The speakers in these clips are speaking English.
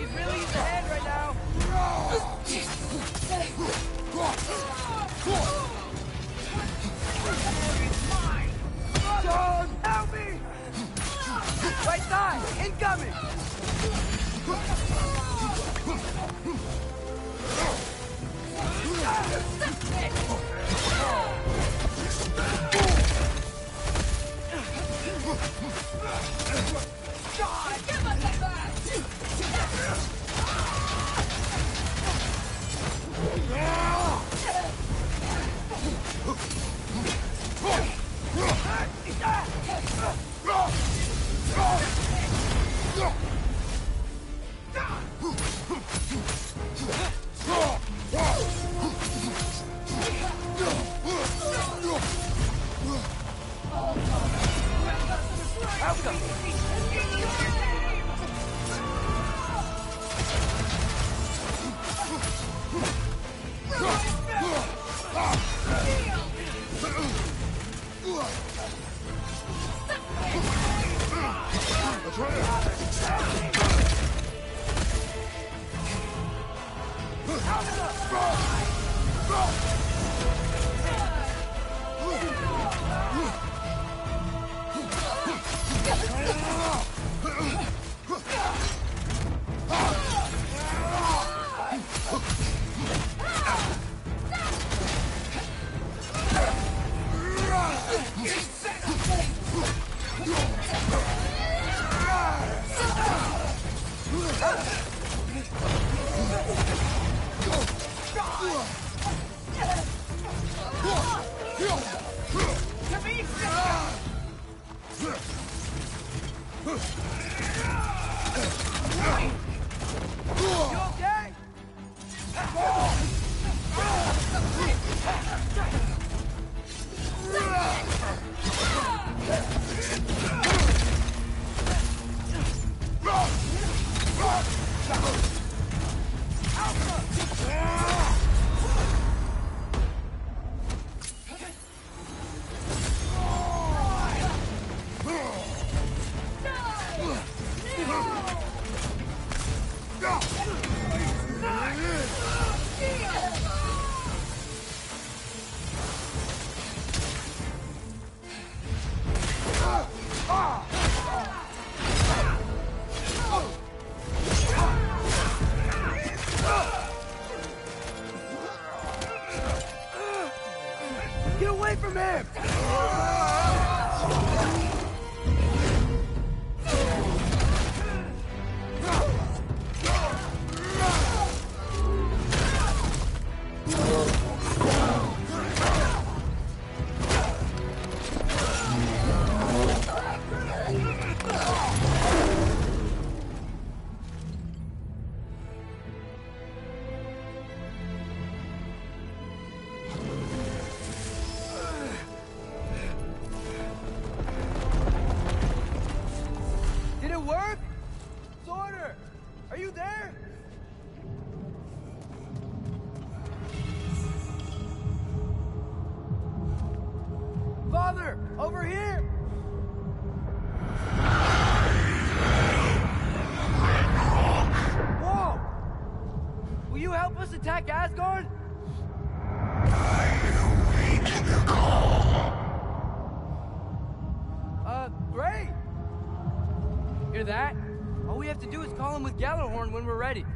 could really use a hand right now. John, help me! Right side, incoming! God, give us a back! Get away from him! Did it work? Sorter! Are you there? Father! Over here! Whoa! Will you help us attack Asgard? Great! Hear that? All we have to do is call him with Gjallarhorn when we're ready.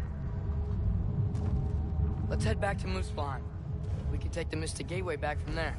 Let's head back to Muspelheim. We can take the Mystic Gateway back from there.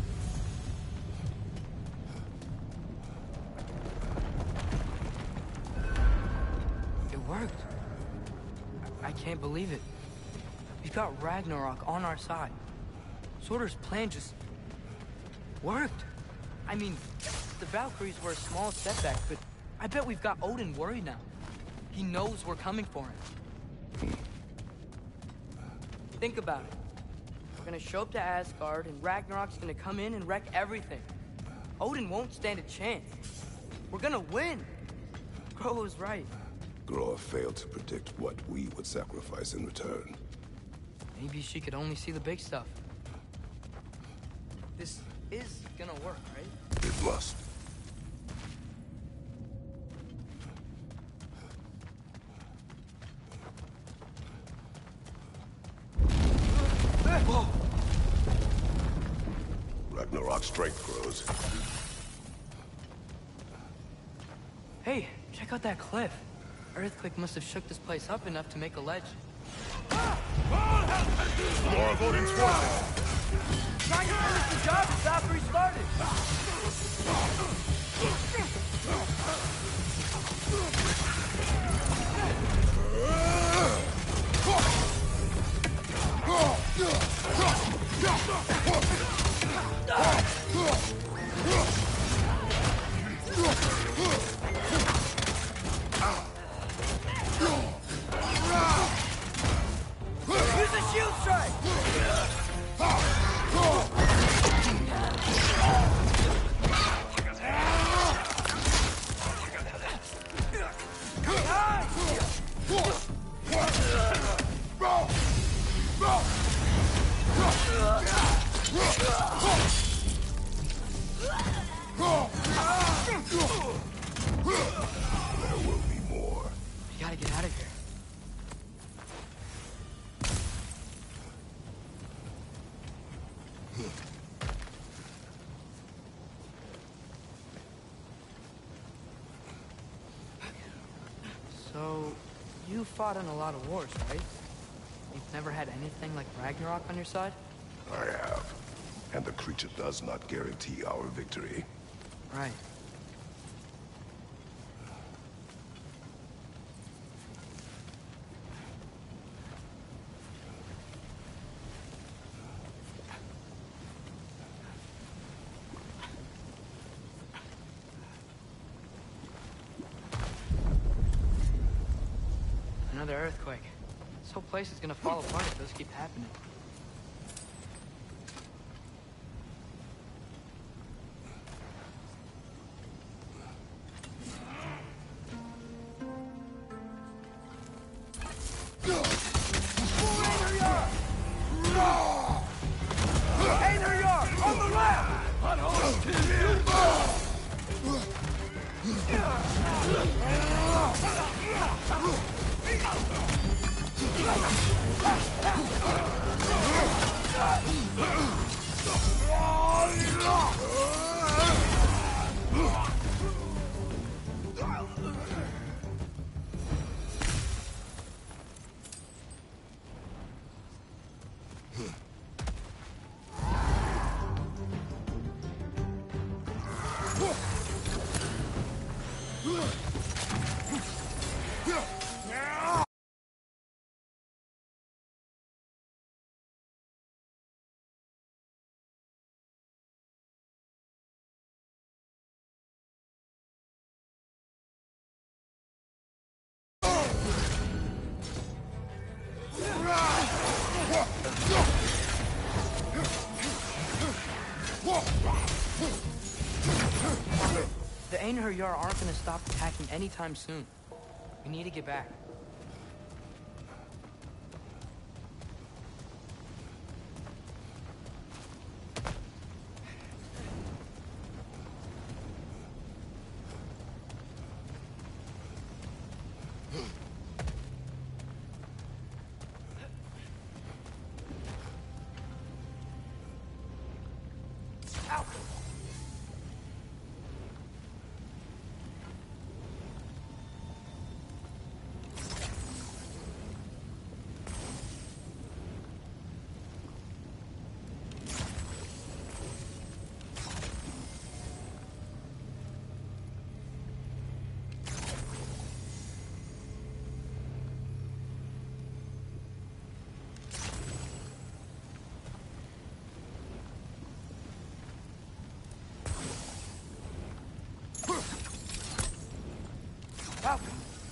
It worked. I can't believe it. We've got Ragnarok on our side. Sorter's plan just worked. I mean, the Valkyries were a small setback, but I bet we've got Odin worried now. He knows we're coming for him. Think about it. We're gonna show up to Asgard, and Ragnarok's gonna come in and wreck everything. Odin won't stand a chance. We're gonna win. Groa was right. Groa failed to predict what we would sacrifice in return. Maybe she could only see the big stuff. This is gonna work, right? It must. Ragnarok's strength grows. Hey, check out that cliff. Earthquake must have shook this place up enough to make a ledge. More of Odin's forces! Trying to finish the job is after he started! Use a shield strike! There will be more. We gotta get out of here. So, you fought in a lot of wars, right? You've never had anything like Ragnarok on your side? I have. And the creature does not guarantee our victory. Right. Another earthquake. This whole place is gonna fall apart if those keep happening. The Einherjar aren't gonna stop attacking anytime soon. We need to get back. Falcon!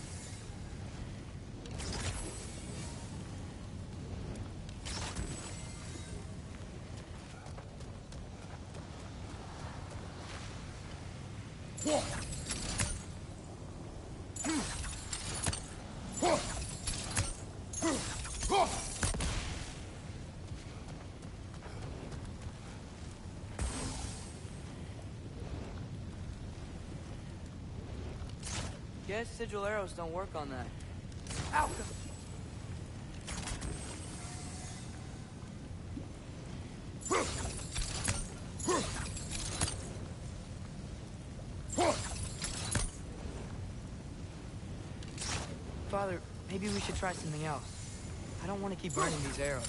Guess sigil arrows don't work on that. Falcon! maybe we should try something else. I don't want to keep burning these arrows.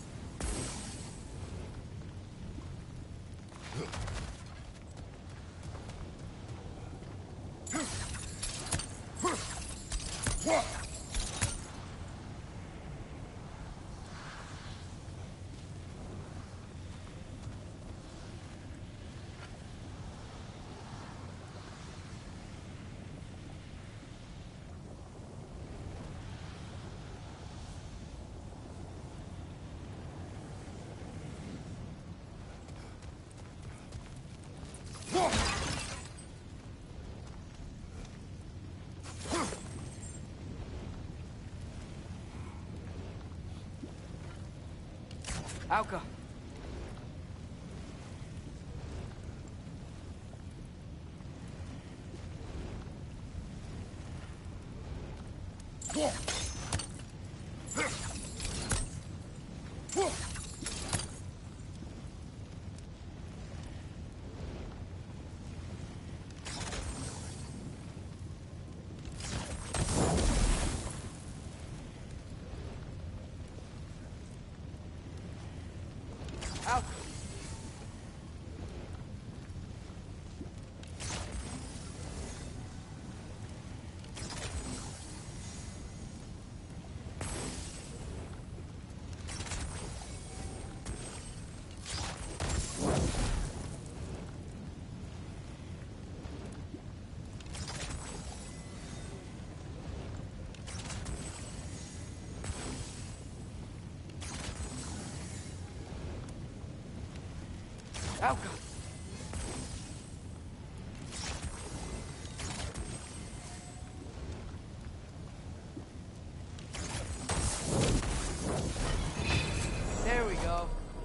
Alka. Alka. Alka. There we go.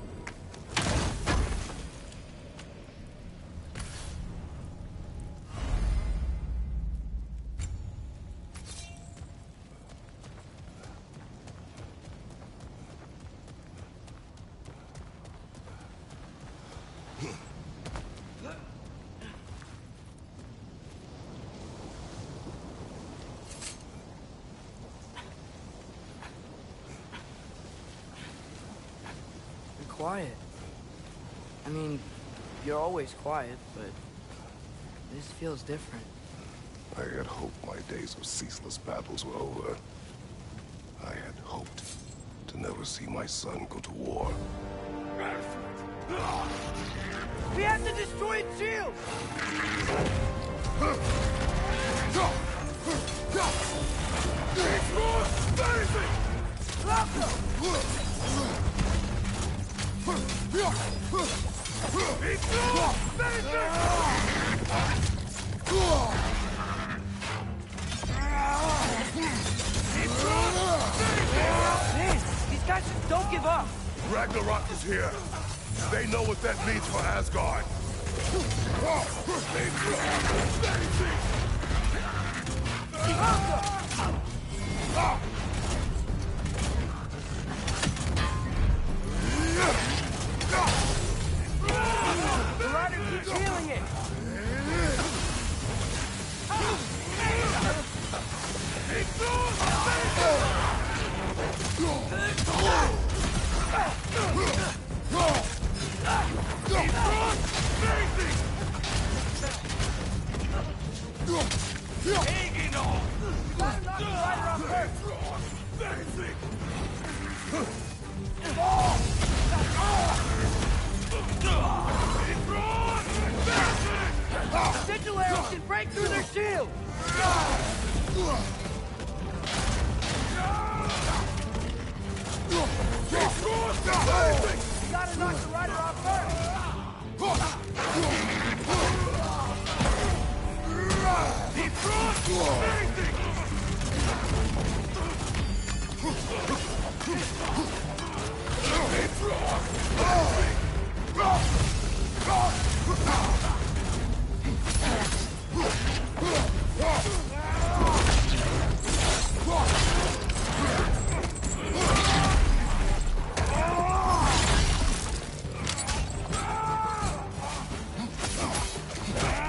Quiet. I mean, you're always quiet, but this feels different. I had hoped my days of ceaseless battles were over. I had hoped to never see my son go to war. We have to destroy its shield! Man, these guys just don't give up. Ragnarok is here. They know what that means for Asgard. The rider keeps healing it. Sigil arrows can break through their shield! You gotta knock the rider off first!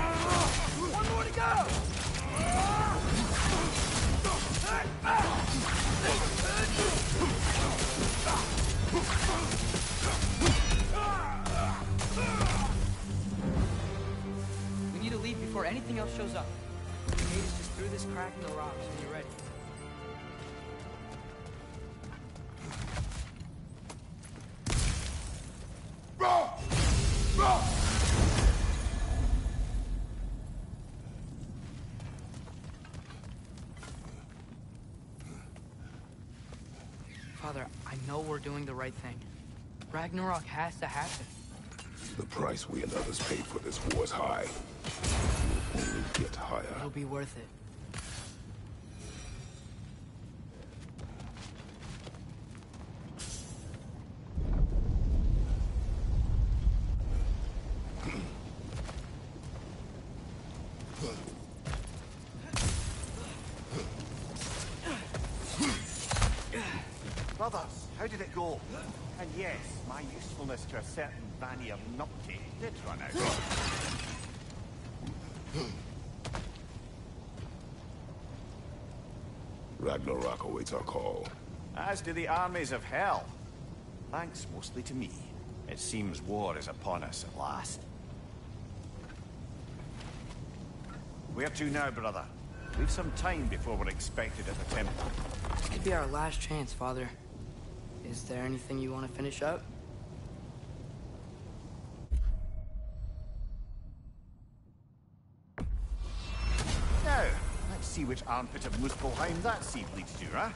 One more to go! this crack in the rocks when you're ready. Father, I know we're doing the right thing. Ragnarok has to happen. The price we and others paid for this war is high. It will only get higher. It'll be worth it. Brothers, how did it go? And yes, my usefulness to a certain Vanir Nupti did run out. Ragnarok awaits our call. As do the armies of hell. Thanks mostly to me. It seems war is upon us at last. Where to now, brother? We've some time before we're expected at the temple. This could be our last chance, Father. Is there anything you want to finish up? Now, let's see which armpit of Muspelheim that seed leads to, huh?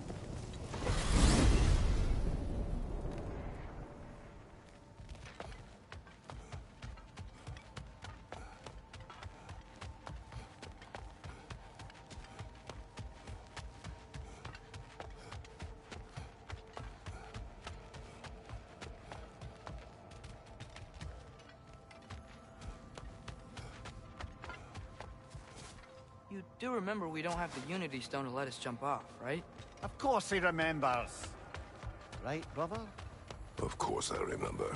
You do remember we don't have the Unity Stone to let us jump off, right? Of course he remembers. Right, brother? Of course I remember.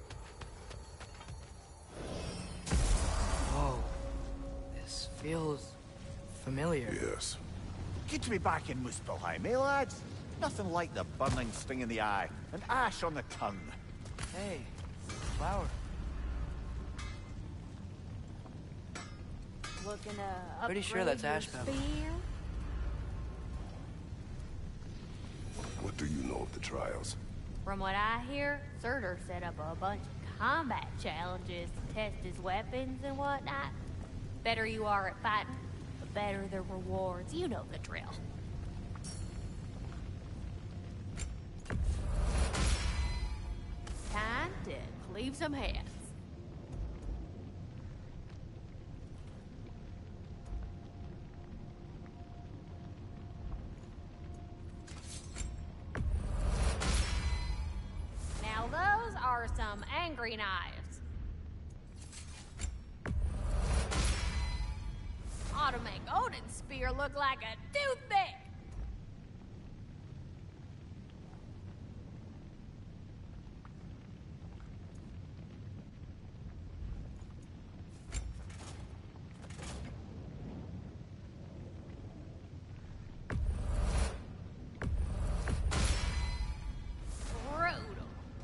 Whoa. This feels familiar. Yes. Good to be back in Muspelheim, eh, lads? Nothing like the burning sting in the eye and ash on the tongue. Hey, flower. Looking to Pretty sure that's upgrade ash your pebble. spear? What do you know of the trials? From what I hear, Surtur set up a bunch of combat challenges to test his weapons and whatnot. Better you are at fighting, the better the rewards. You know the drill. Time to cleave some heads. Now those are some angry knives. Ought to make Odin's spear look like a toothpick. Brutal.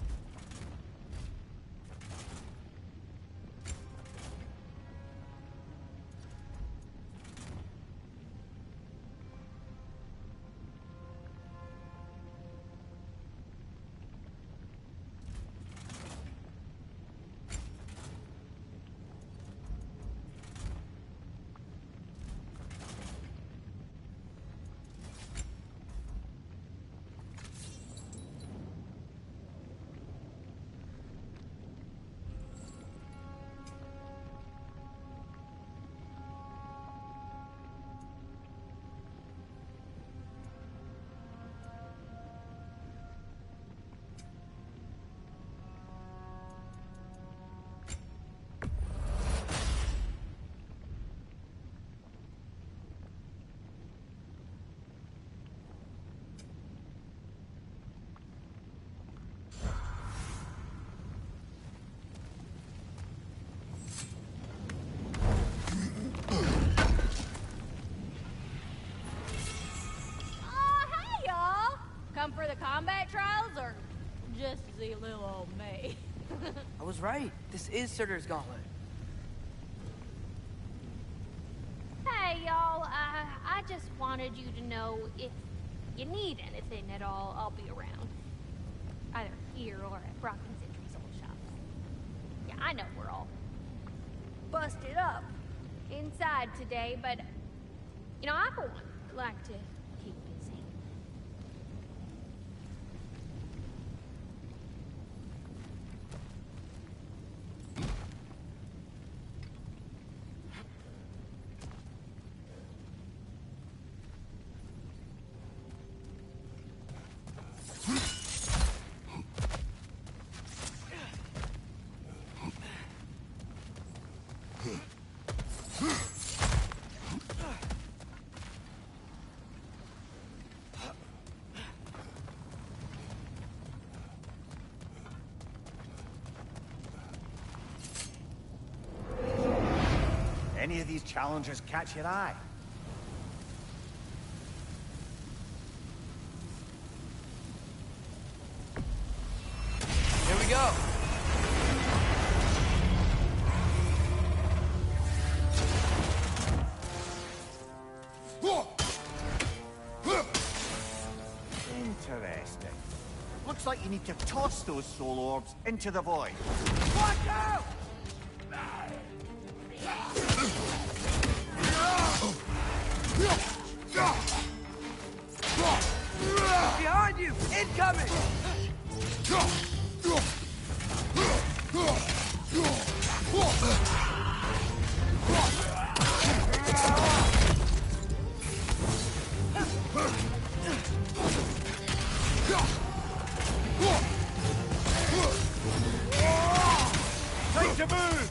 Oh, hey, y'all! Come for the combat trials or just to see little old me? I was right. This is Surtur's Gauntlet. Hey, y'all, I just wanted you to know if you need anything at all, I'll be around. Either here or at Brock and Sentry's old shop. Yeah, I know we're all busted up inside today, but, you know, I for one like to keep busy. Any of these challenges catch your eye? Here we go. Interesting. Looks like you need to toss those soul orbs into the void. Watch out! Behind you! Incoming! Time to move!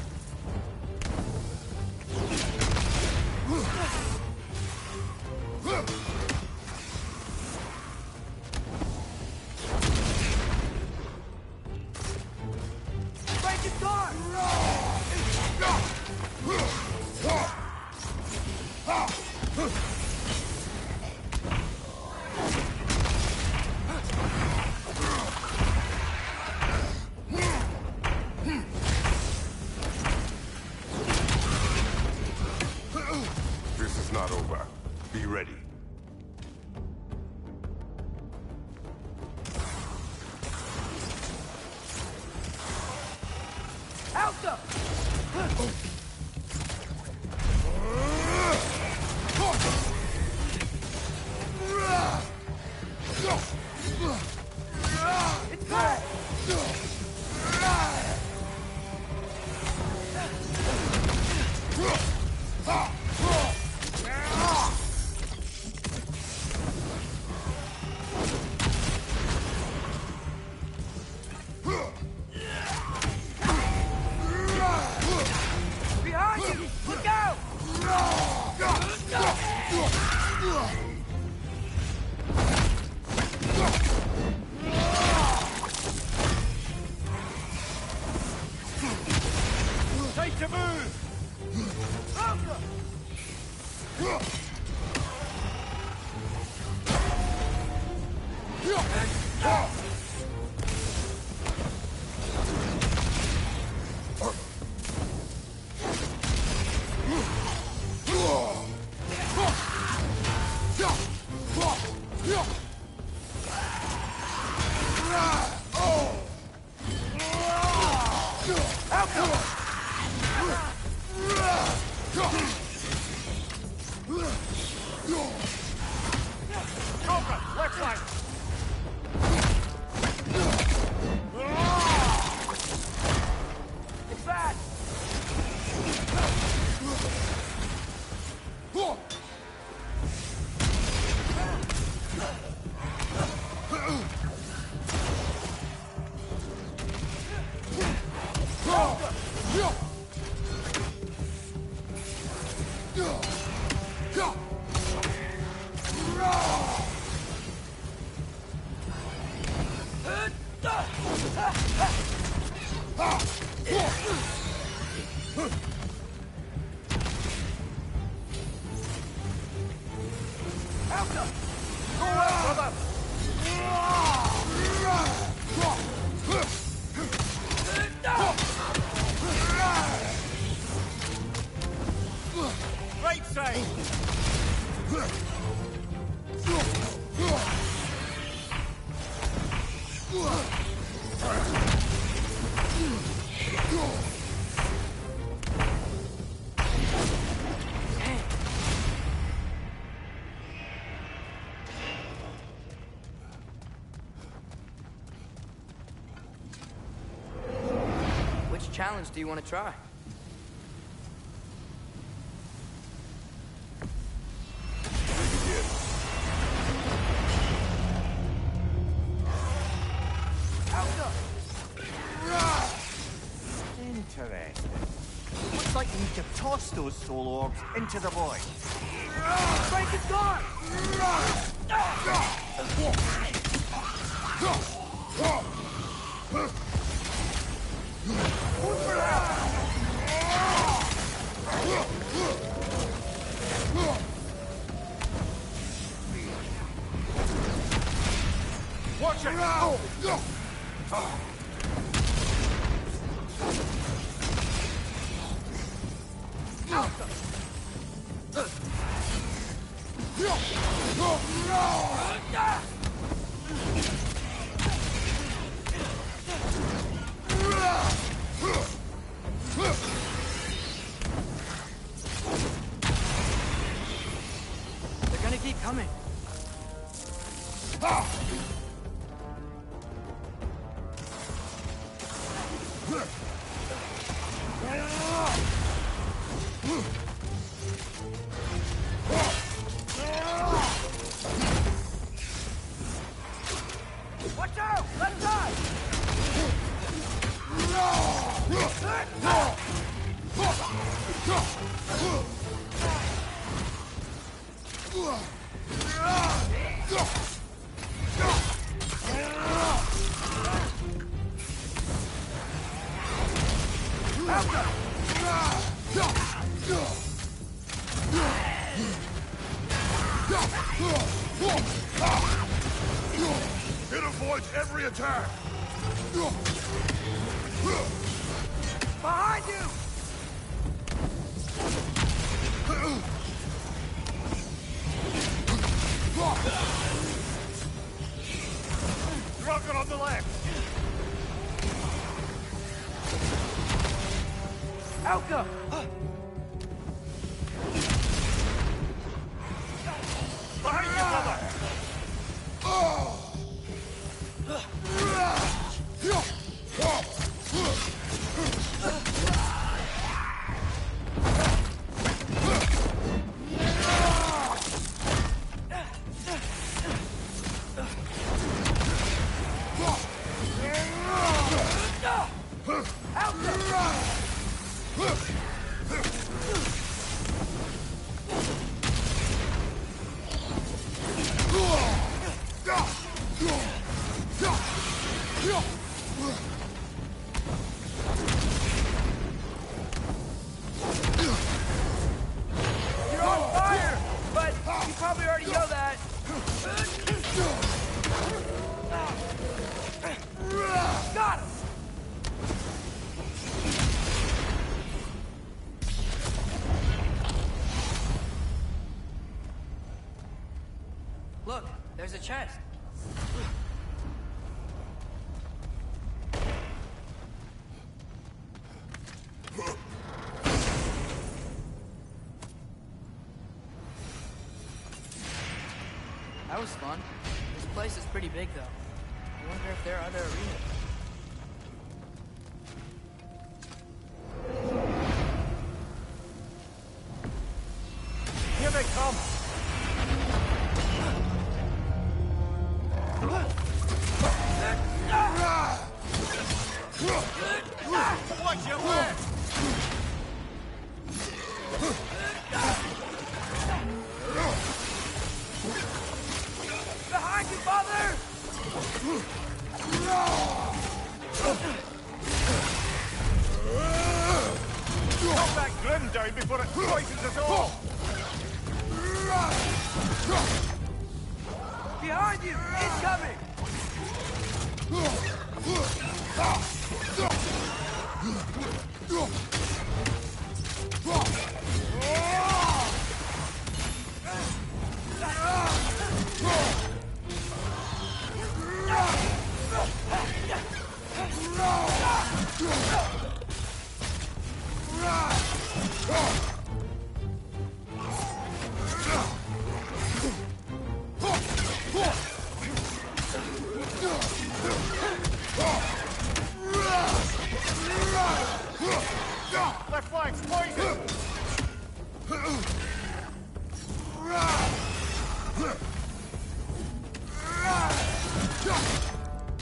Break it guard! This is not over. Be ready. Alta! It's back! Behind you! Look out! Time to move! Cobra, left side! It's back! Alta! Go out, brother! Right side! challenge do you want to try? Interesting. Looks like you need to toss those soul orbs into the void. Frank is gone! Watch it! They're gonna keep coming. Watch out! Left side! It avoids every attack! Behind you! Rocket on the left! Elka! Behind you, brother! You're on fire! But you probably already know that. Got him! Look, there's a chest. That was fun. This place is pretty big, though. I wonder if there are other arenas. Here they come! Watch your left! Behind you, father! Cut that grim down before it poisons us all! Behind you! Incoming!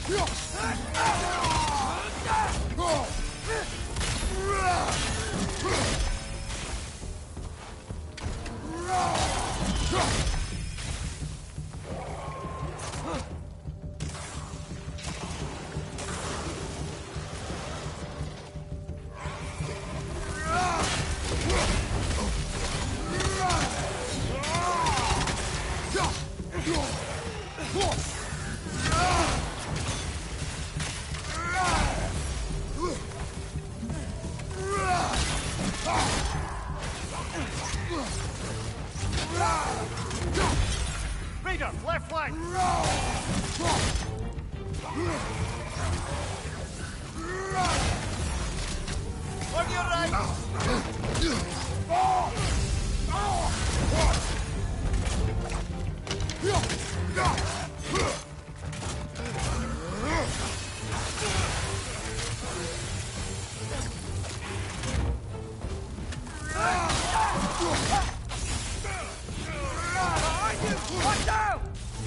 Raider, left flank! On your right! Watch out!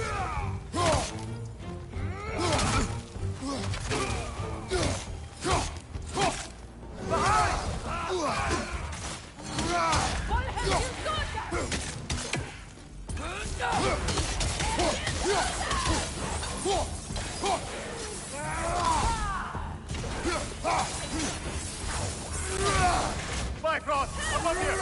Bifrost, above here!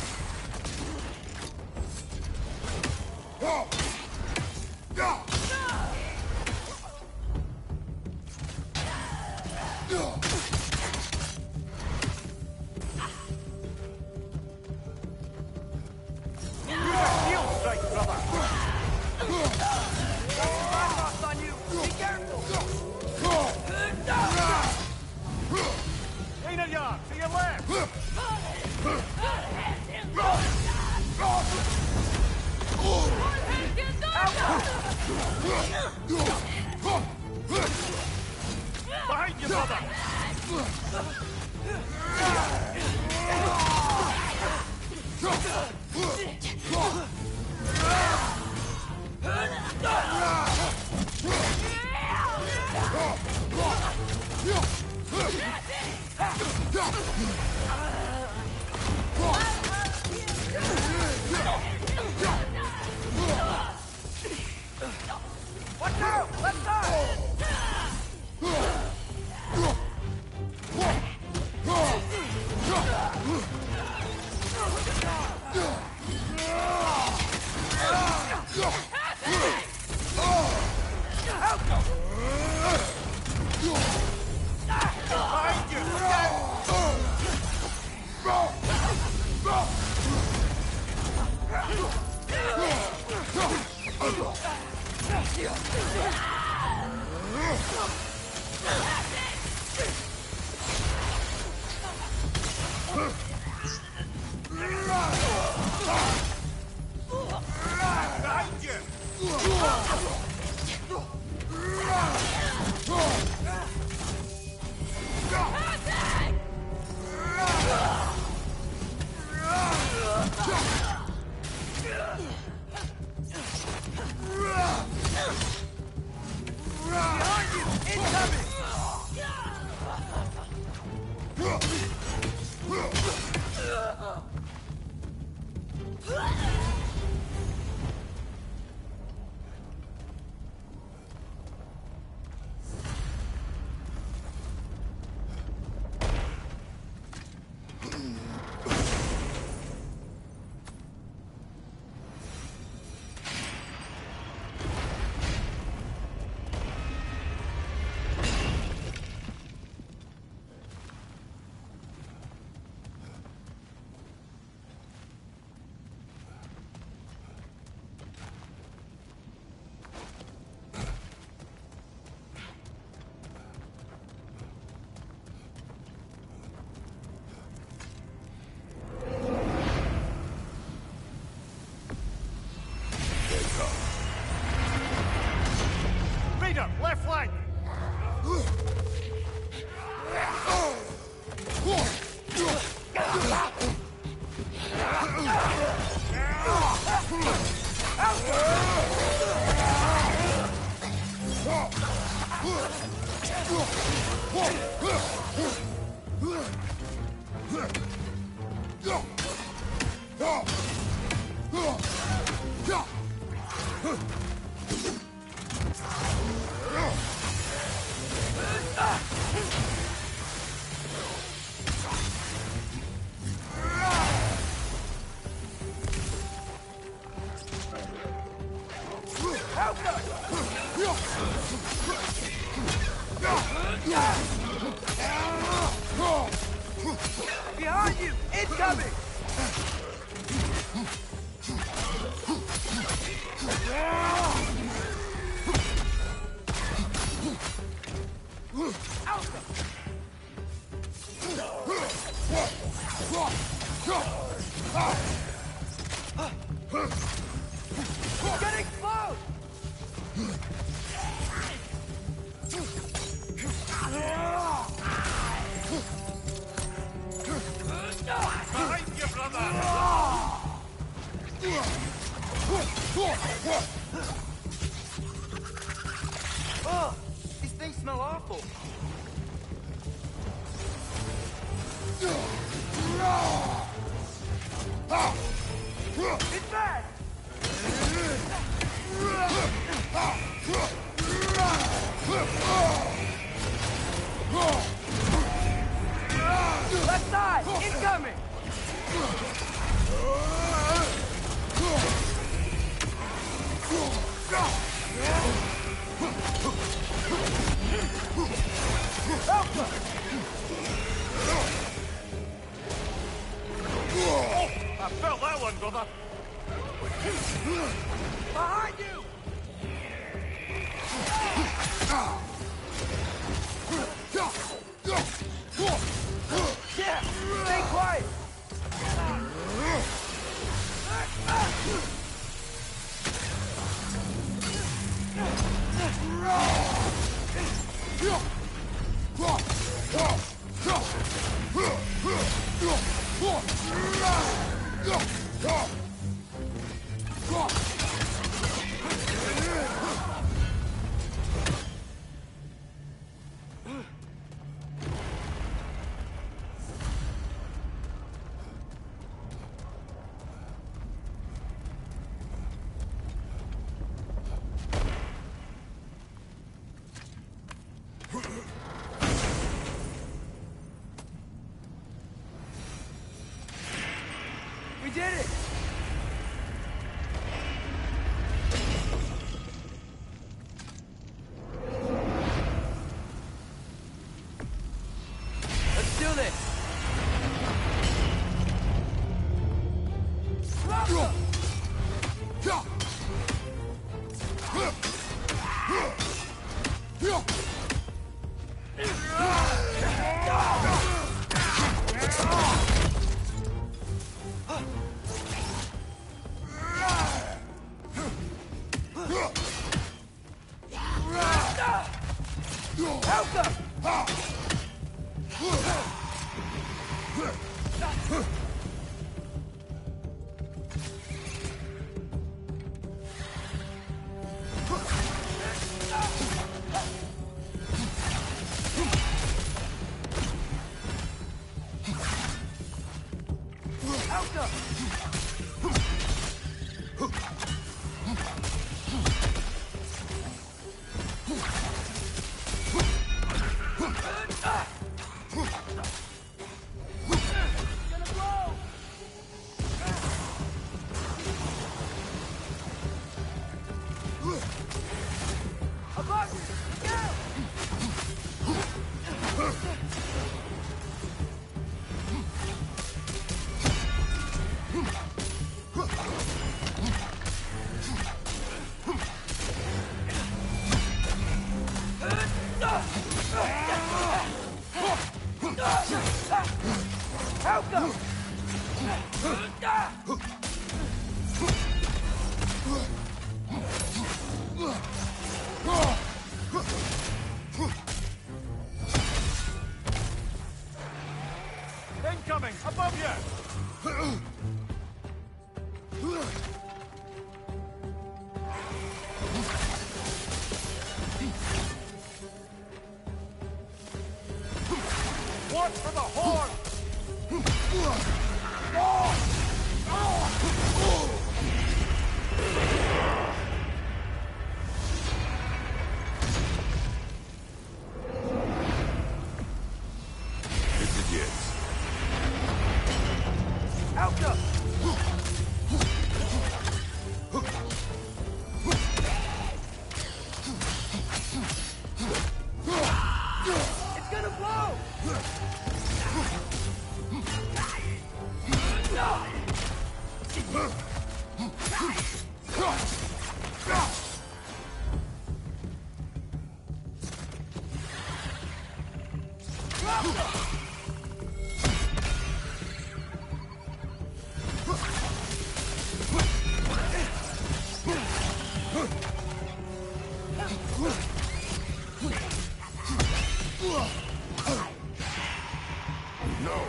Shield strike, brother! Bifrost on you! Be careful! Rainer yard, to your left! Behind you, brother! Watch out! Left side! Behind you! Look out! Behind you! Raider, left flank! Behind you! Incoming! Getting close! Behind you, brother! Oh, these things smell awful. It's bad! Left side! Incoming! Alpha! I felt that one, brother! Behind you! Yeah! Stay quiet! We did it! Let's do this! Incoming! Above you! Watch for the horn! This is it. Alka! It's gonna blow! No.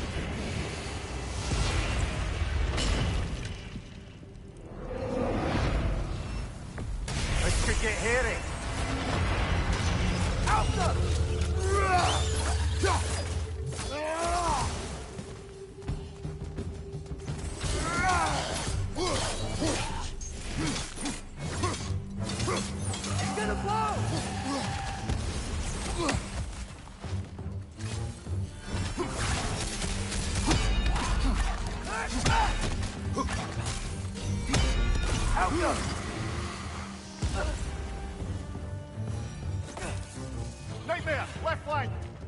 This could get hairy. Alka! It's gonna blow! Alka! Nightmare, left flank.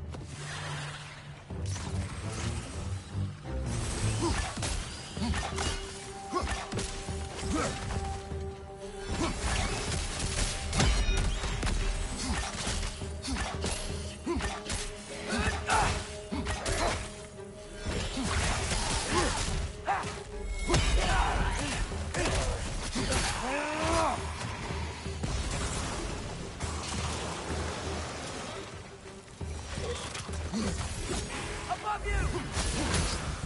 Above you!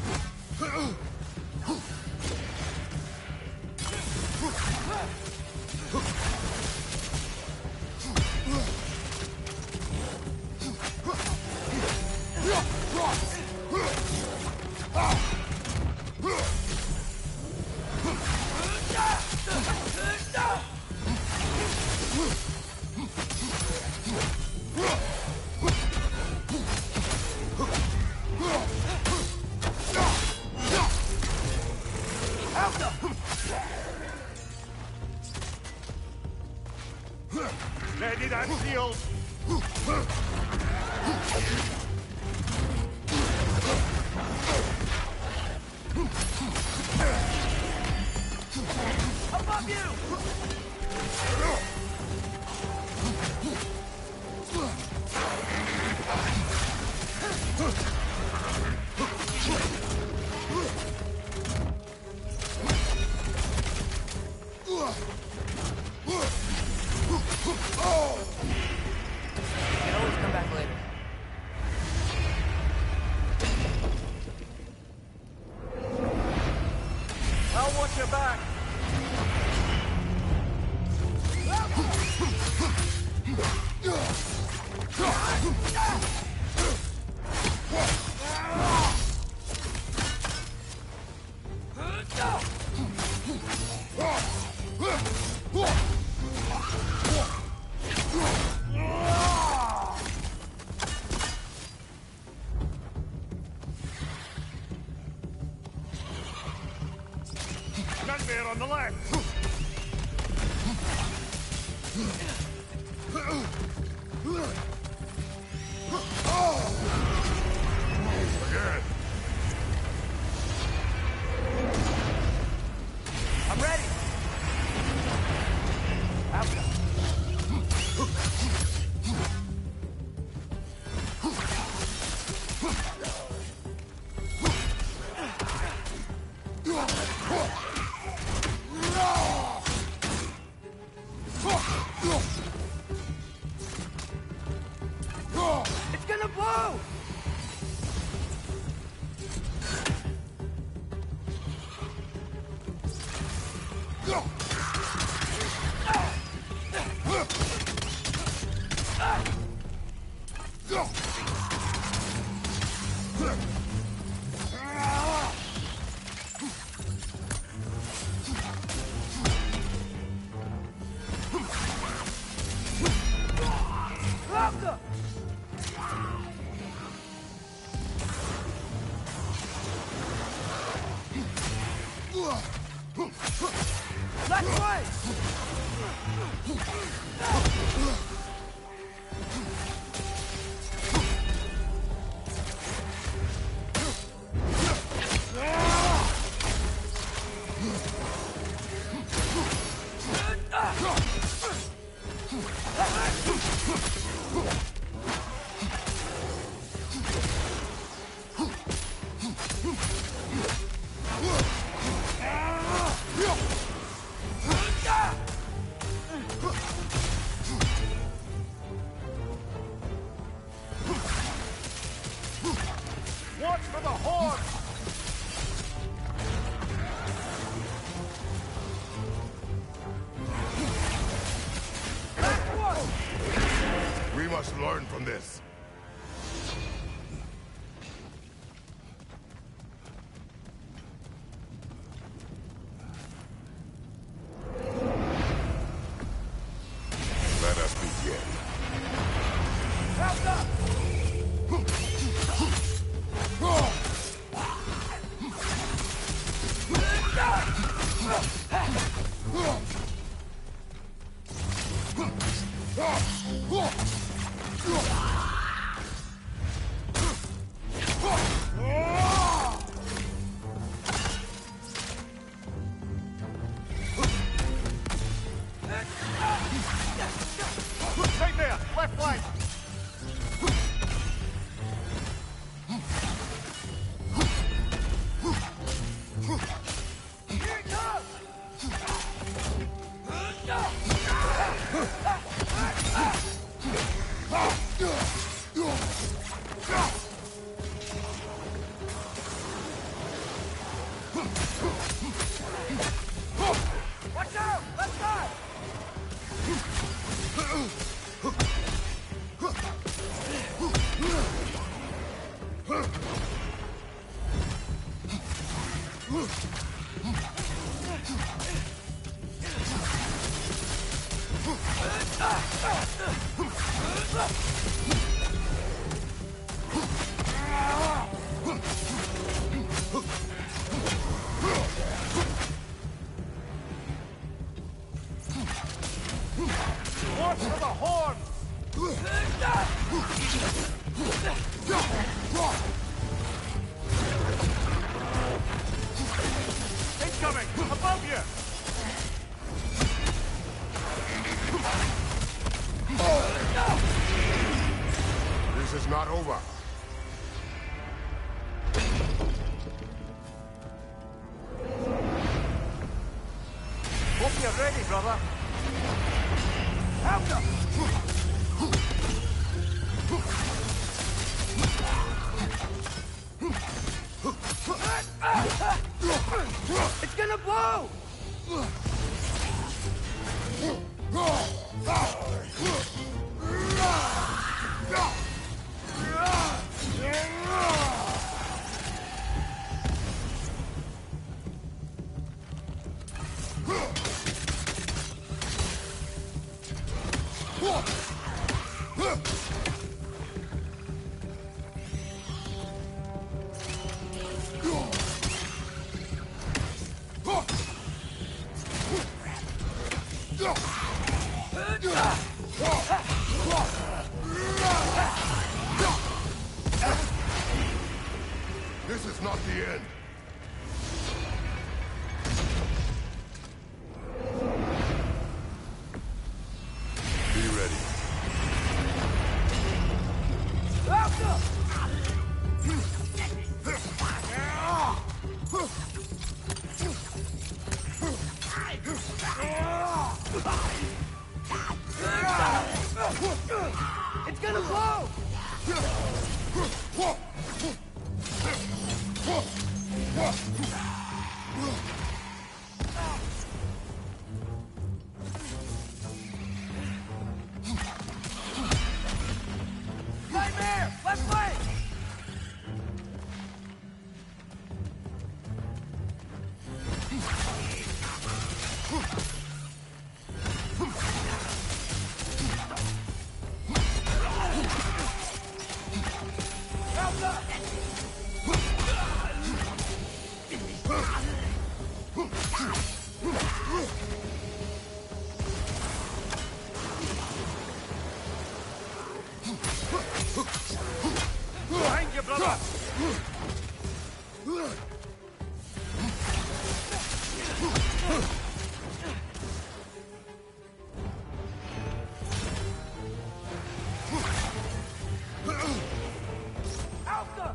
Ready that shield. Above you! You can always come back later. I'll watch your back. Nightmare on the left. Again. I'm ready! Alka! It's gonna blow! Alpha! Left way! Watch for the horn! We must learn from this. Let us begin. Alpha! Right there! Left flank! Here it comes! Watch out! Left side! Watch for the horn! Incoming! Above you! This is not over. Hope you're ready, brother. Alpha! It's gonna blow! This is not the end. Be ready. Alpha! It's gonna blow! Nightmare! Left flank! brother! Alka!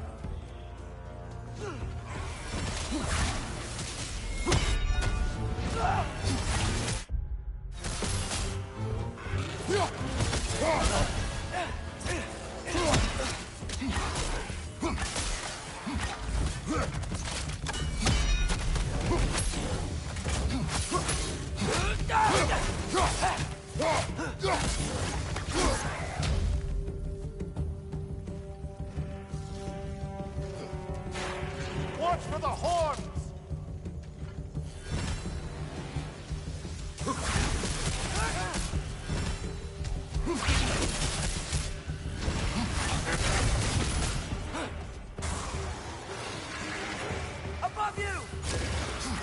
Watch for the horns! Above you!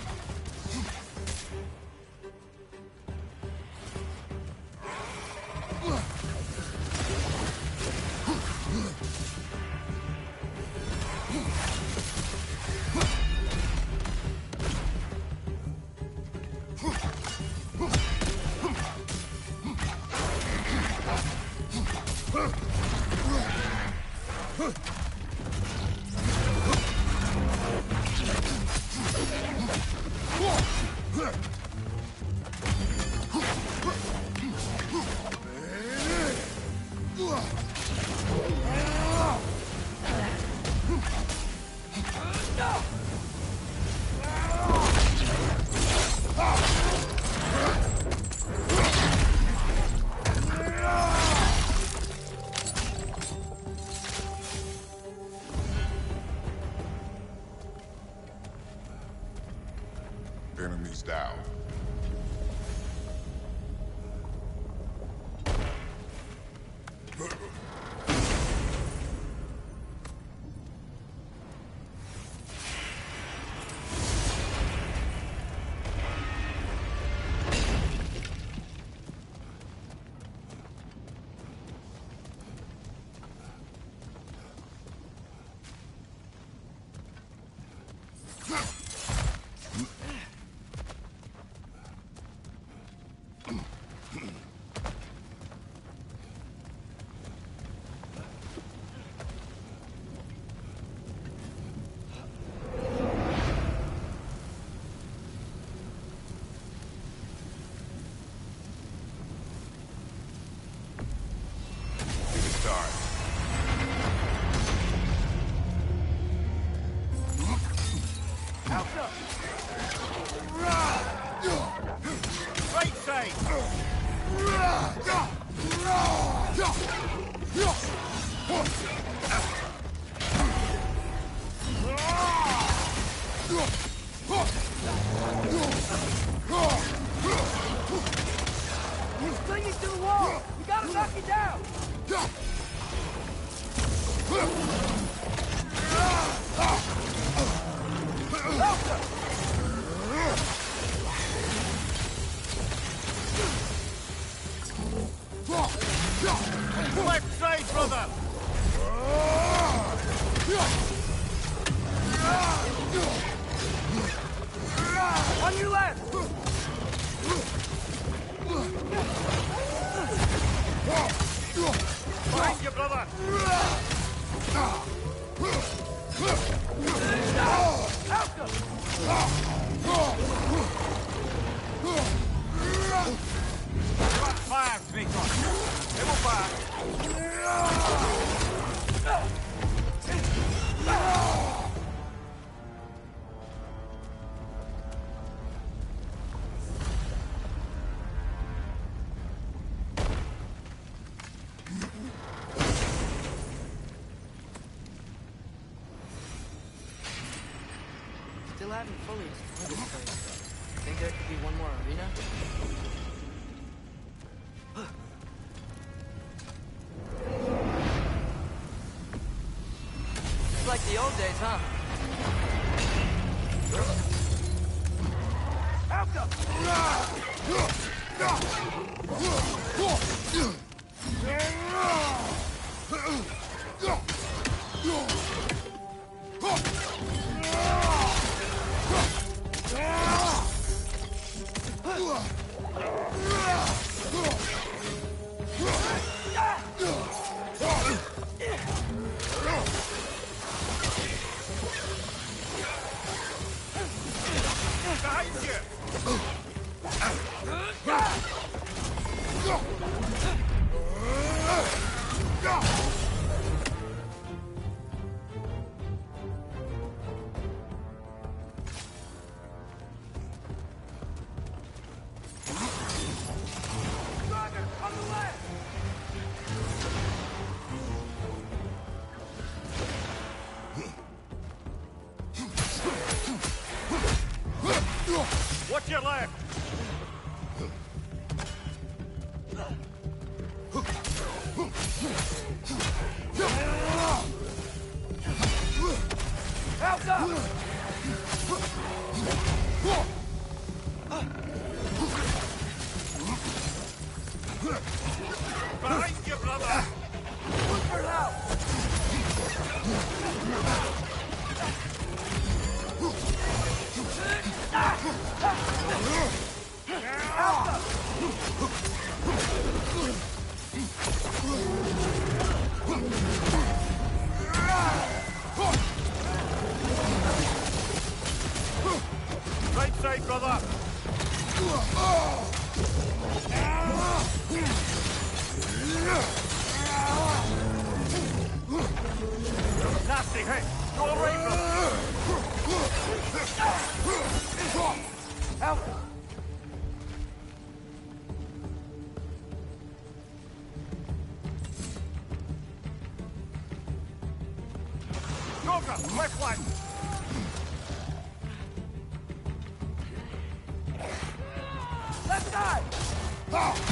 Enemies down. Right side! He's clinging to the wall! We gotta knock it down! Left side, brother! On your left! Behind you, brother! Got fire, Kratos! Double fire! Still haven't fully explored this place. Think there could be one more arena? It's like the old days, huh? Alka! brother! Look for help! Right side, brother! Nasty hit! Go away, brother! Help! Cobra, left flank! Left side!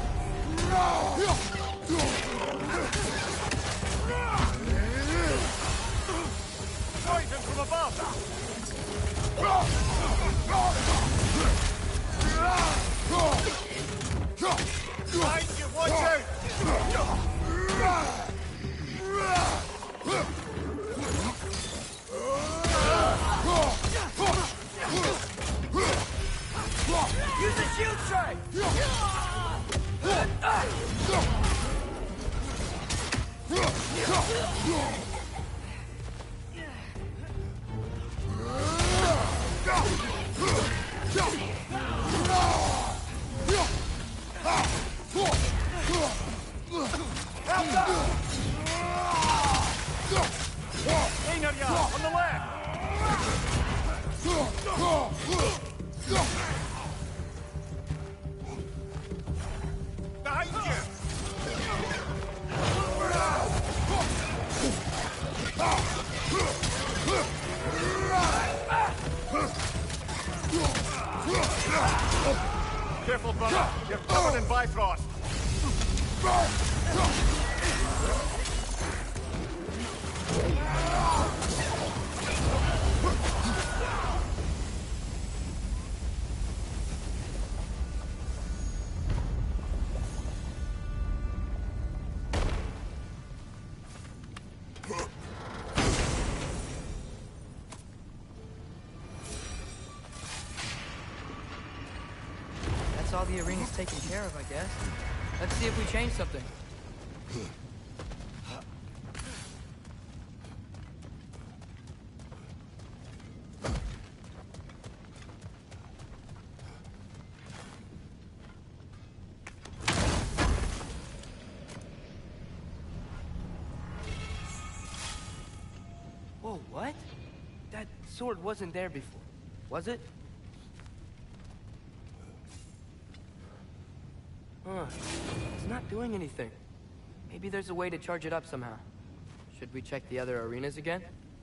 Poison from above! Behind you, watch out! Use the shield strike! Einarja, on the left! Behind you! Careful, brother. You're covered in Bifrost. That's all the arena's taken care of, I guess. Let's see if we change something. Whoa, what? That sword wasn't there before, was it? Huh. It's not doing anything. Maybe there's a way to charge it up somehow. Should we check the other arenas again?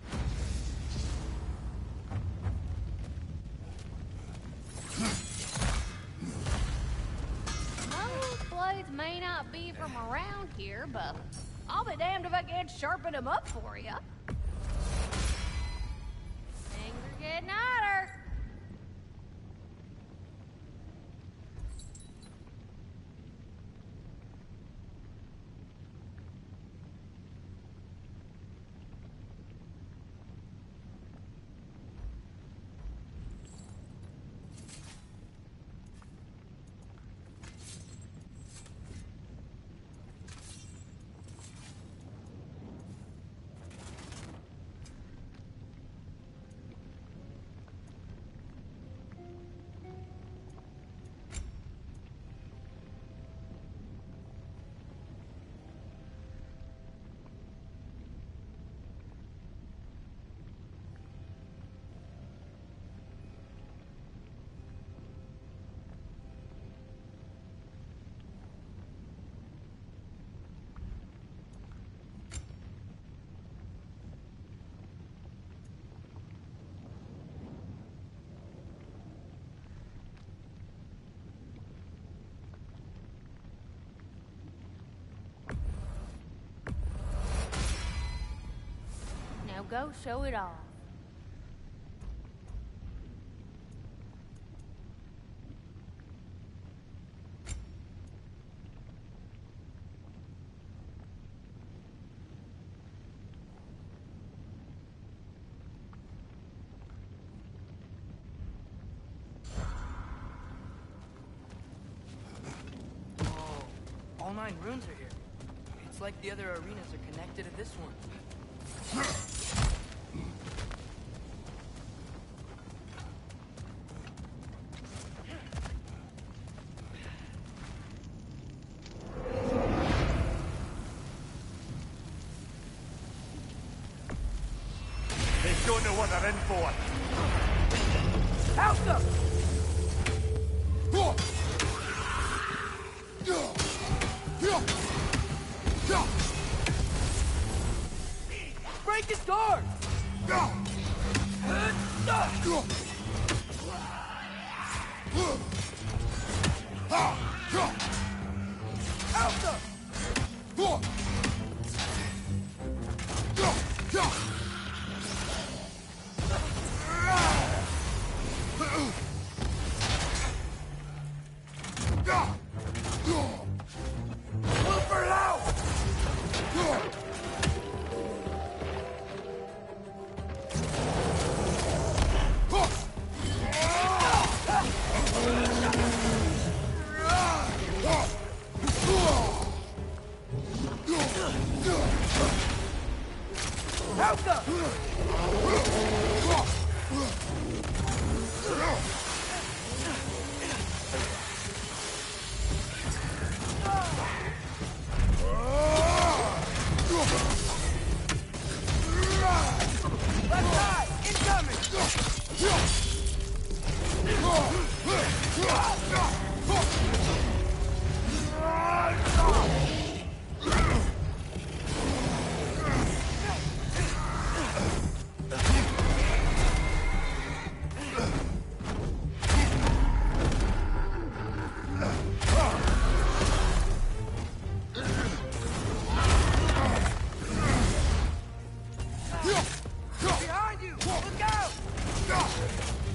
Those blades may not be from around here, but I'll be damned if I can't sharpen them up for you. Things are getting hotter. Now go show it off. 9 runes are here. It's like the other arenas are connected to this one. They don't know what they're in for. House them! Break his guard! House them! Wilbur out! House them! Left side! Incoming! Behind you! Look out!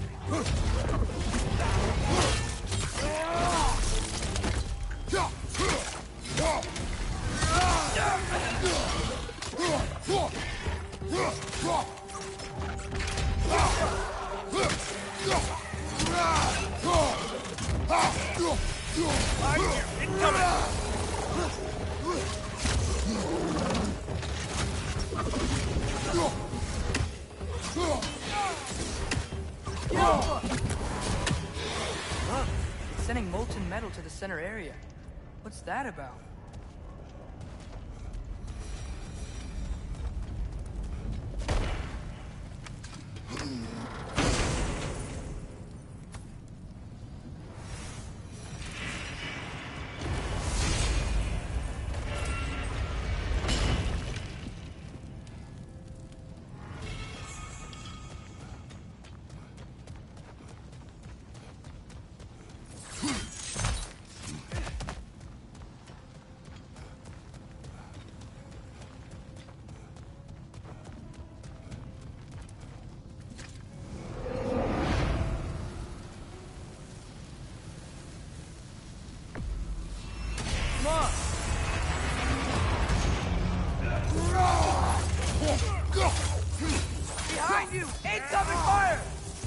It's sending molten metal to the center area. What's that about? Come on! Behind you! Incoming fire!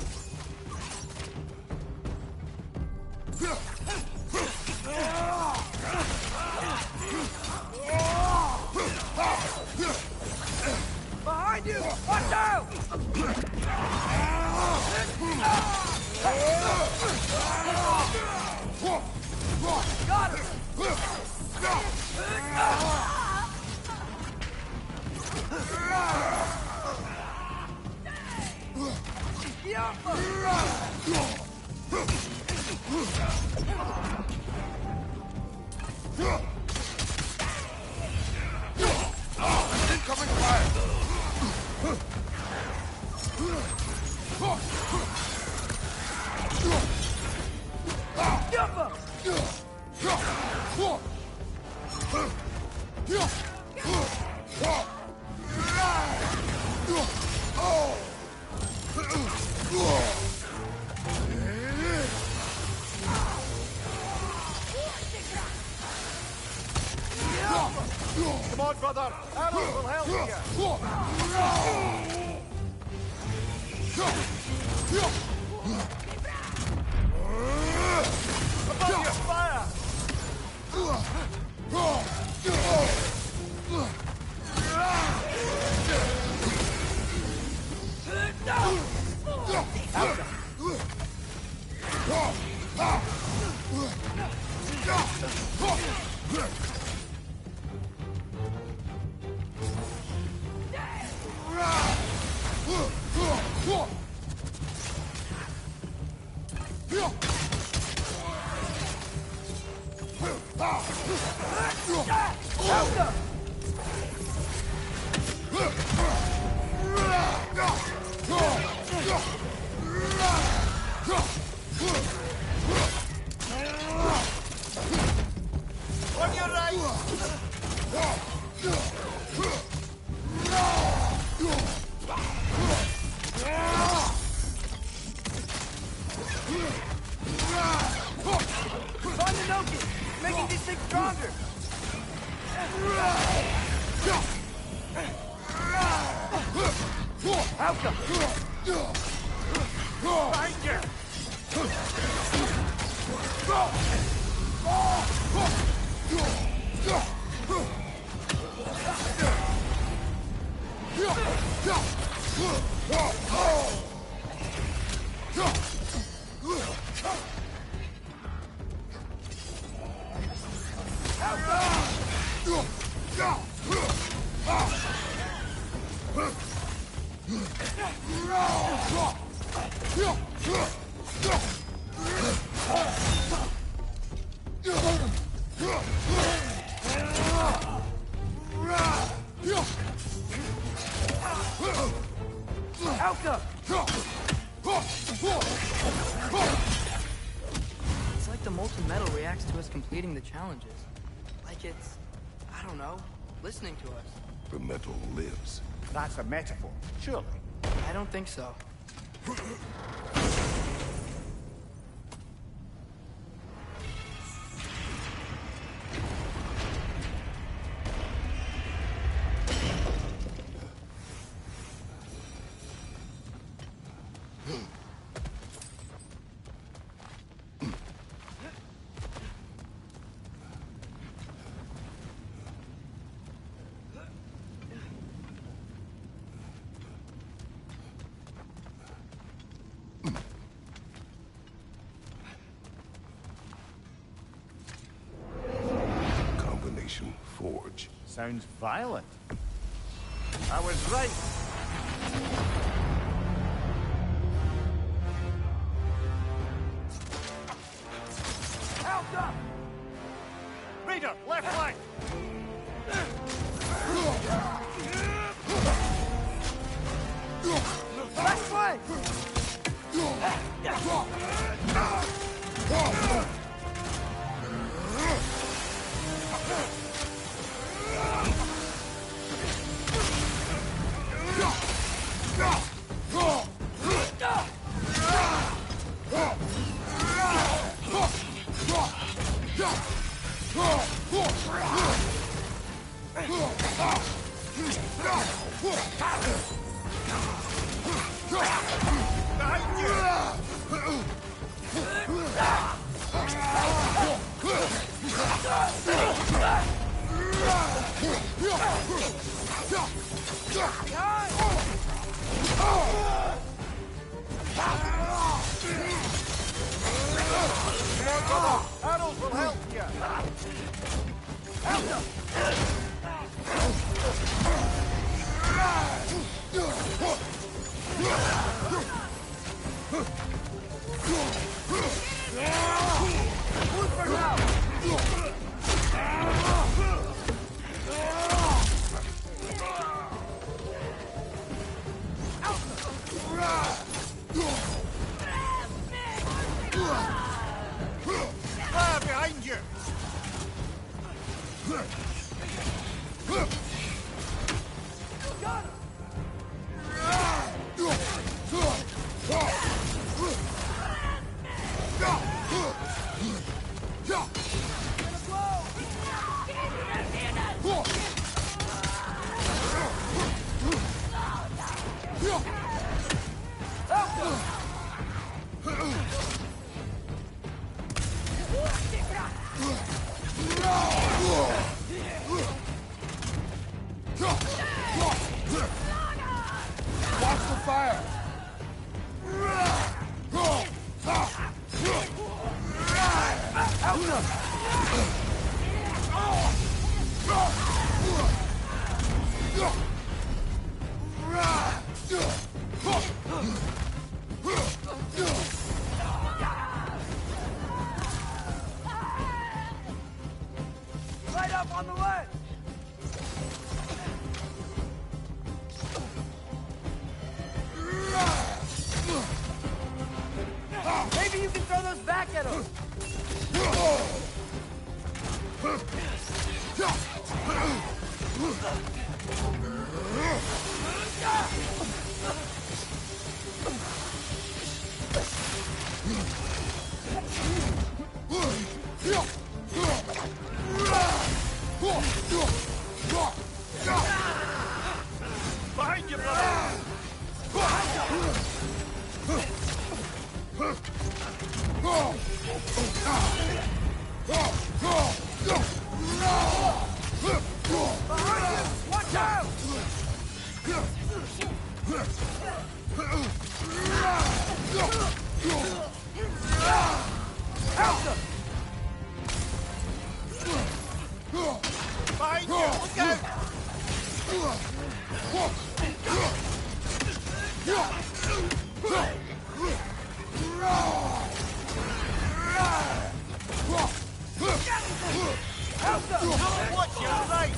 Behind you! Watch out! Got him! Incoming fire! Come on, brother. Arrows will help you. Above you, fire! On your right! Find the Noki! Making these things stronger! Alka! Behind you! Alka! It's like the molten metal reacts to us completing the challenges. Like it's, I don't know, listening to us. The metal lives. That's a metaphor, surely. I don't think so. Combination forge. Sounds violent. I was right. Alka! Raider, left flank! Left flank! Arrows will help you! Fire behind you!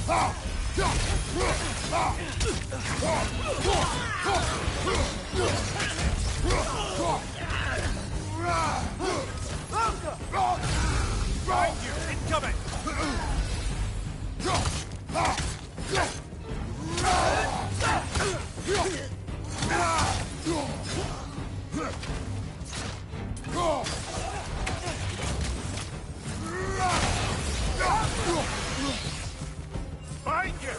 Right here, incoming! Behind you!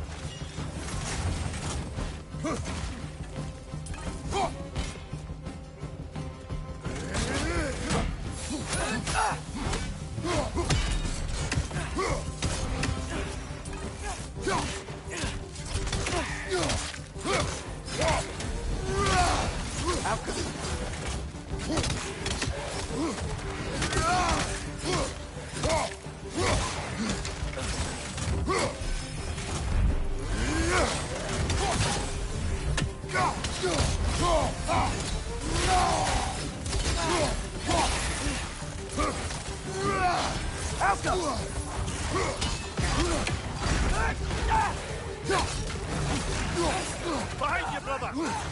Behind you, brother!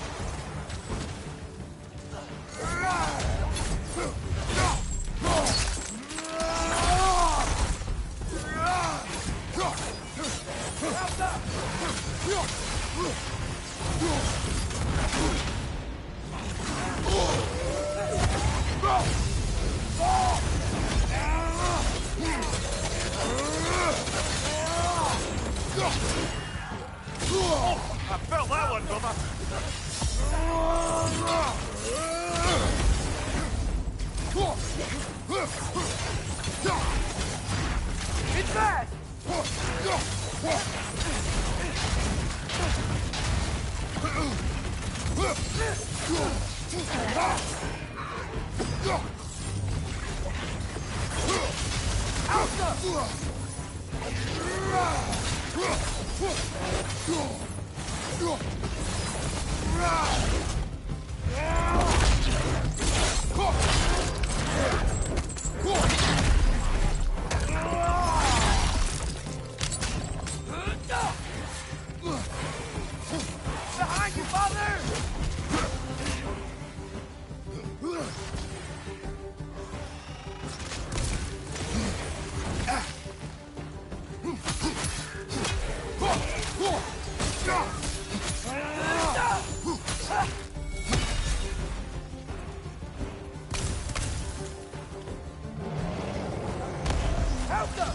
I felt that one, brother! It's fast! Behind you, father! Help them!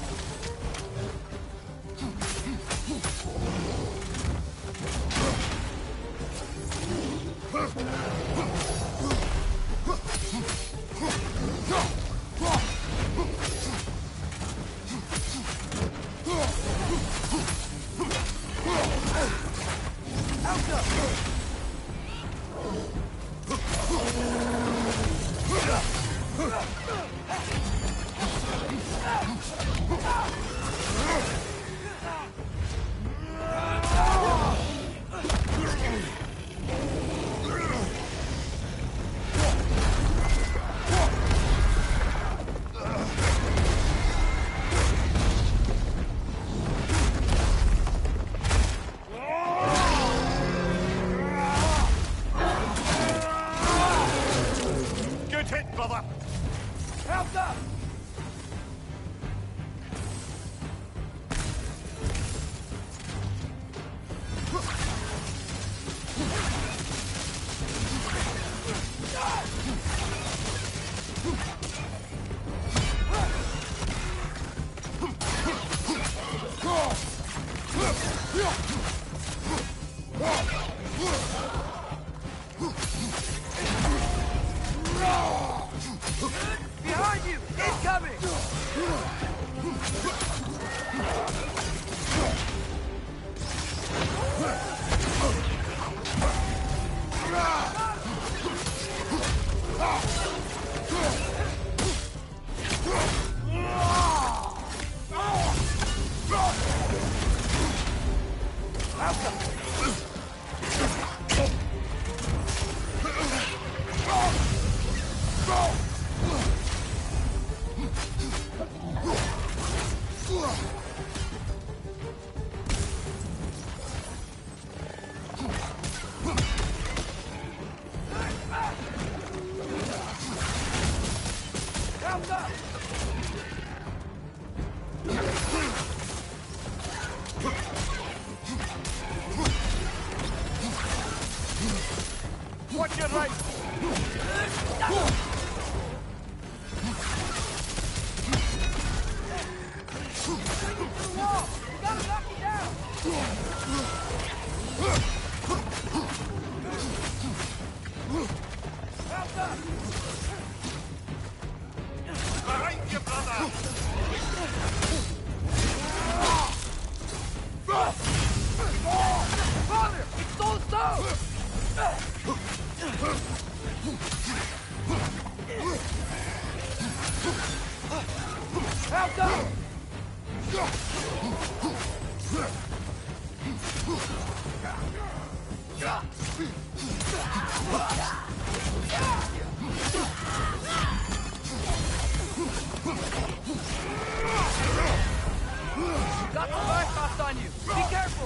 Good hit, brother! Help them! Behind you! Incoming! Watch your right! Behind you, brother! Father! It's so slow! Help them! Got the Blackhawks on you! Be careful!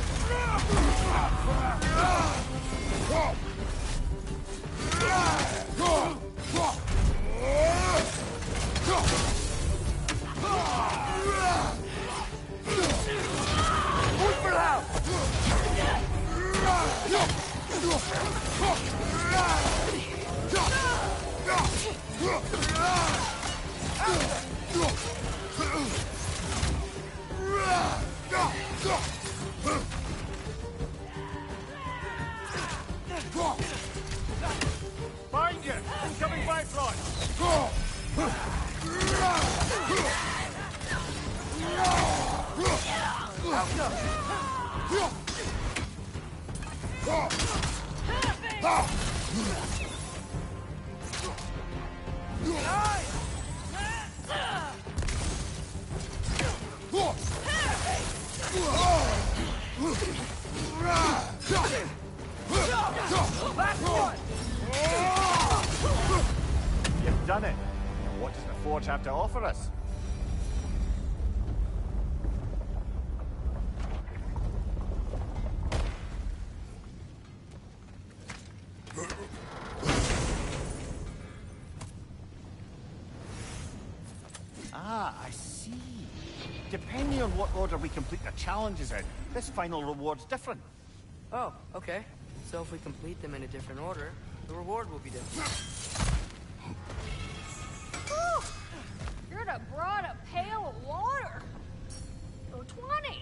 Move for loud! Find you! Incoming Bifrost! You've done it. Now what does the Forge have to offer us? Ah, I see. Depending on what order we complete the challenges in, this final reward's different. Oh, okay. So if we complete them in a different order, the reward will be different. Should have brought a pail of water. For 20.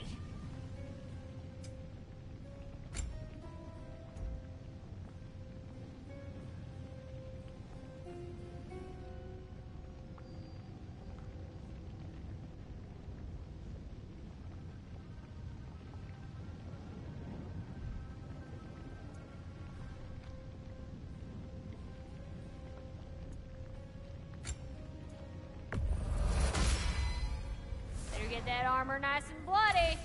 Better get that armor nice and bloody.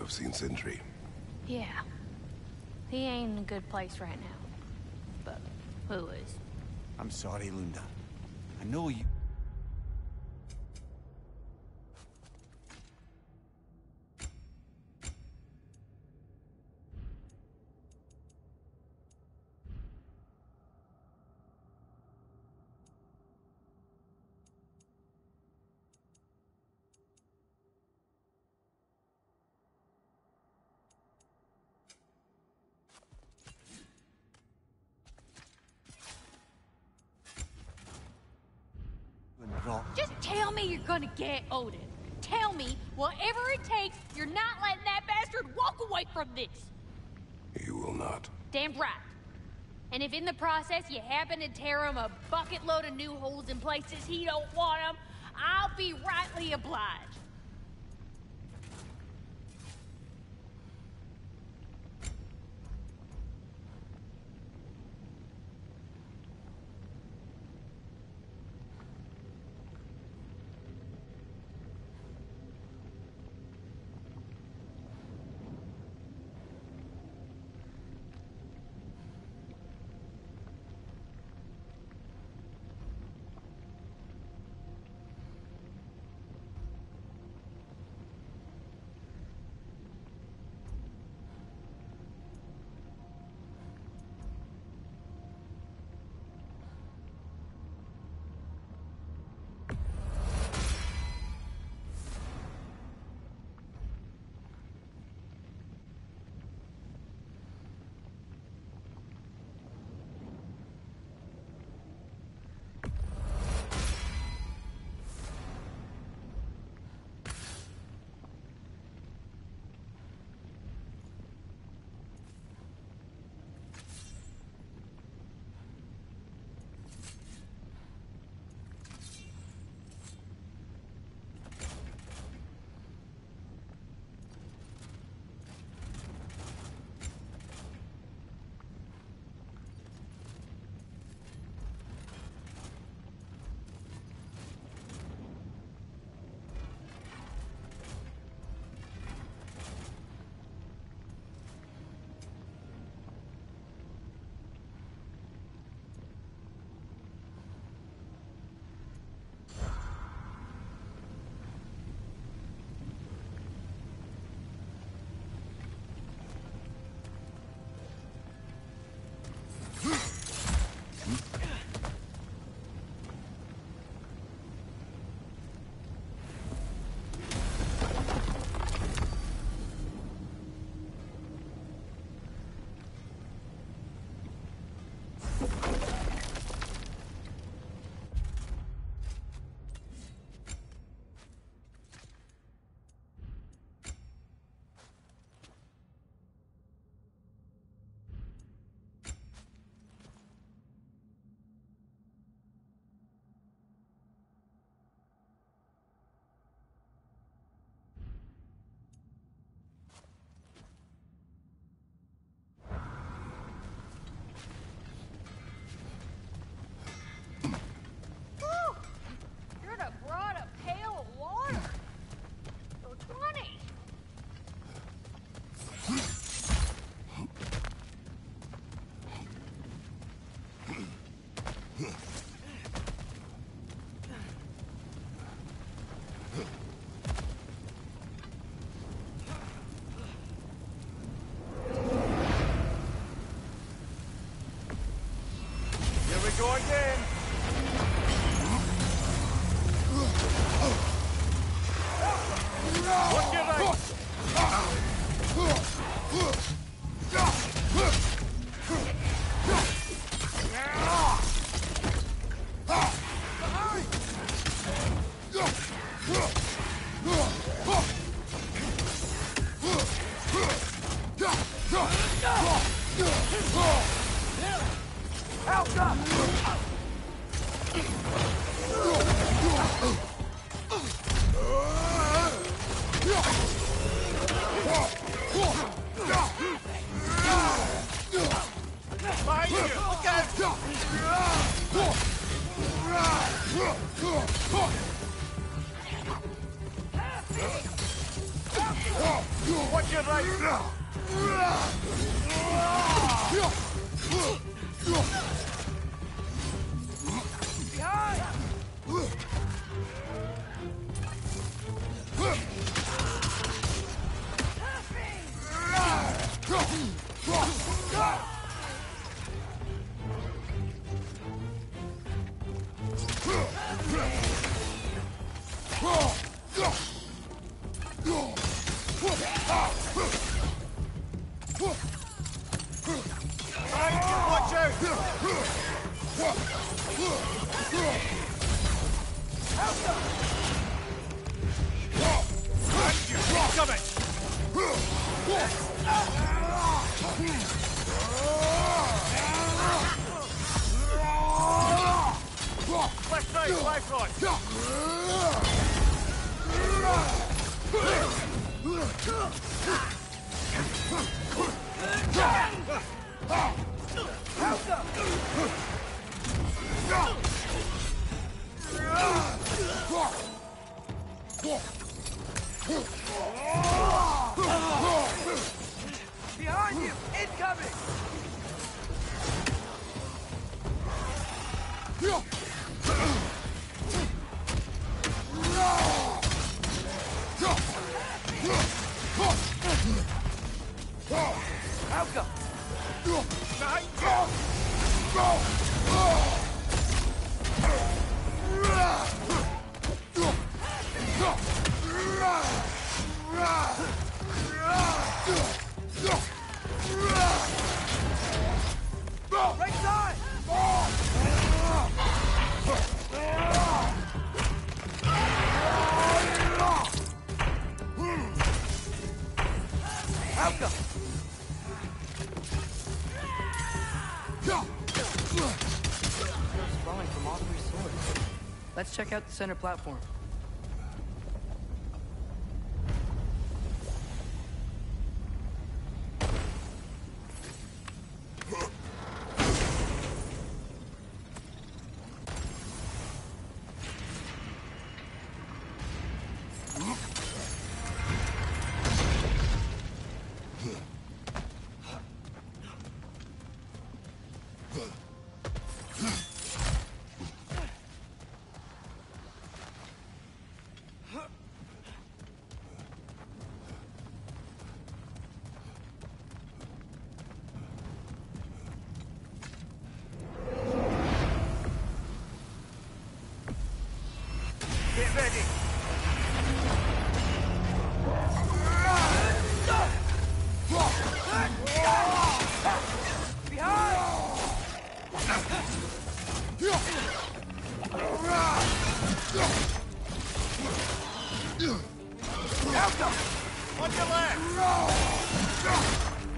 have seen Sindri? Yeah. He ain't in a good place right now. But who is? I'm sorry, Lunda. I know you... Just tell me you're gonna get Odin. Tell me, whatever it takes, you're not letting that bastard walk away from this. You will not. Damn right. And if in the process you happen to tear him a bucket load of new holes in places he don't want them, I'll be rightly obliged. Go again. Look your right. Help up! Watch your right! Behind! Watch out! Coming! Left side, life rod! Behind you! Incoming! Malcolm! Right side! Malcolm! Flowing from all three swords. Let's check out the center platform. Get ready! On your left!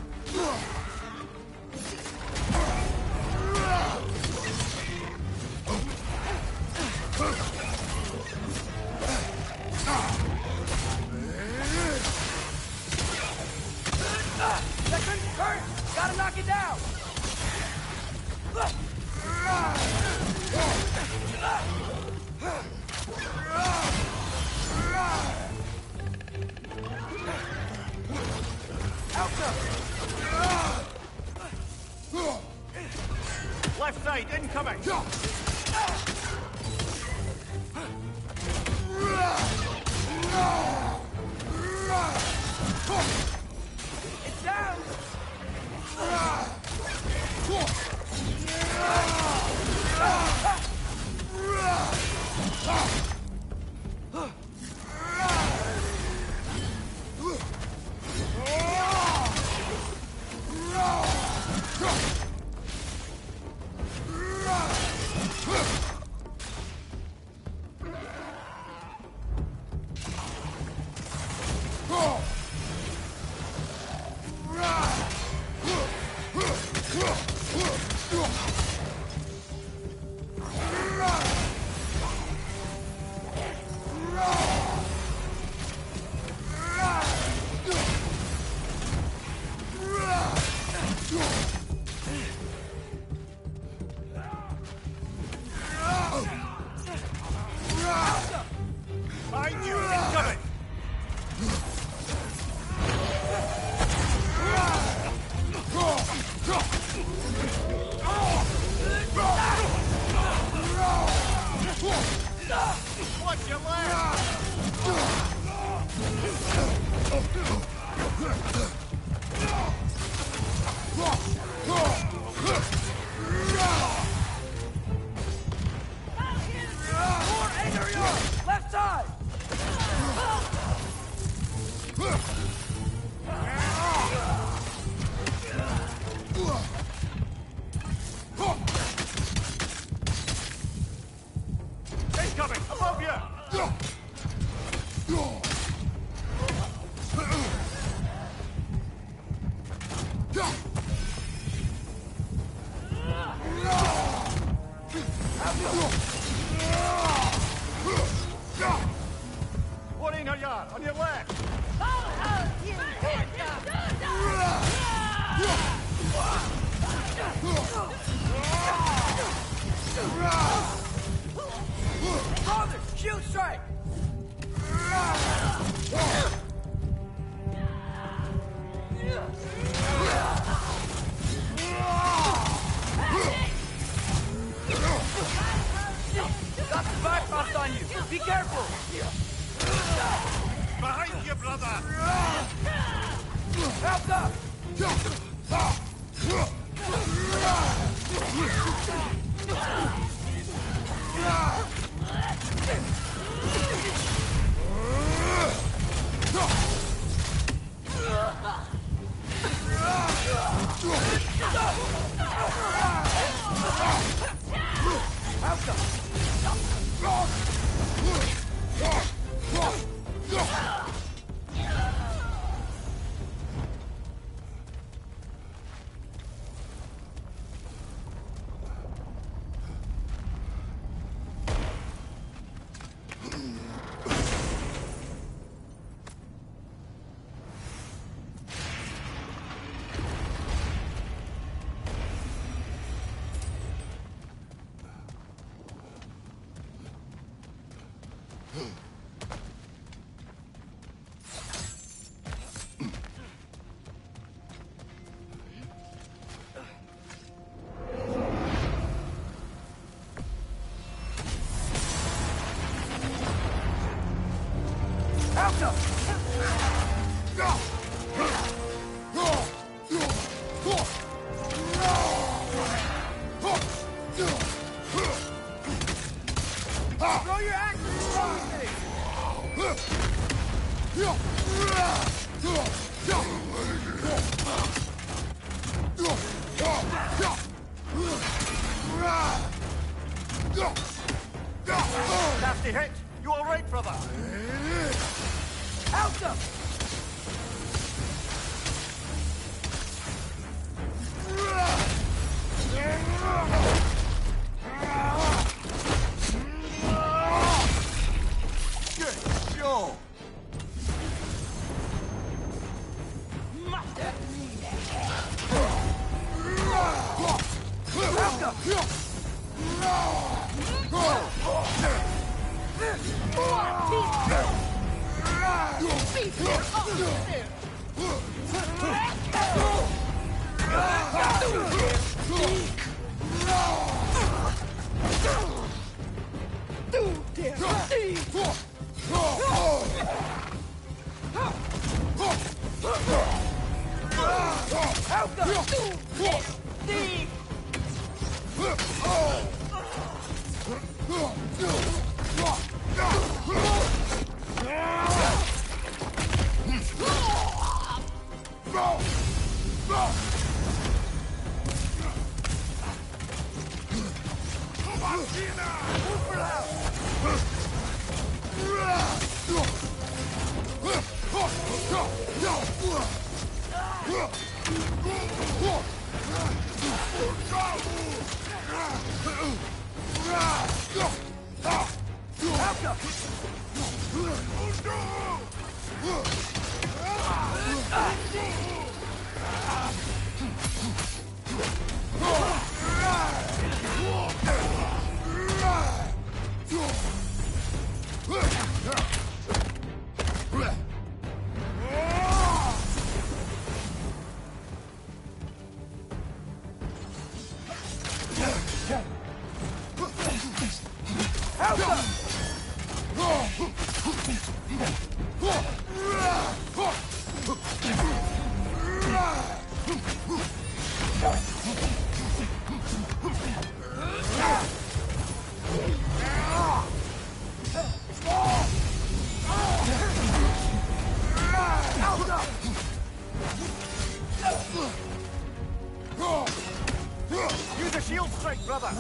That couldn't hurt! Gotta knock it down! Left side, incoming! It's down! Father, shield strike! Got the Bifrost on you! Be careful! Behind you, brother! Help up! Throw your axe and throw things! Nasty hit! You all right, brother? Out them! Good show! Use a shield strike, brother!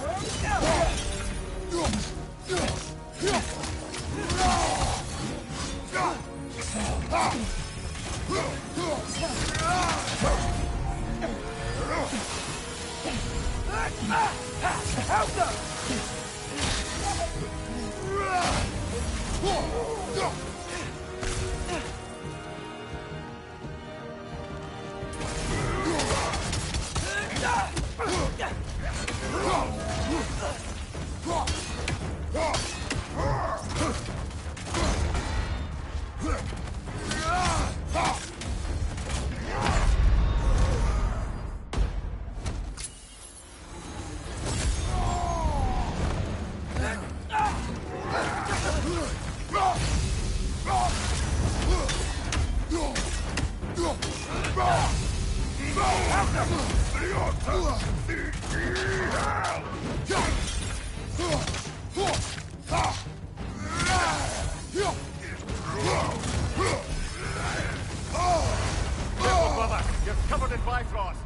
Careful, brother. You're covered in Bifrost.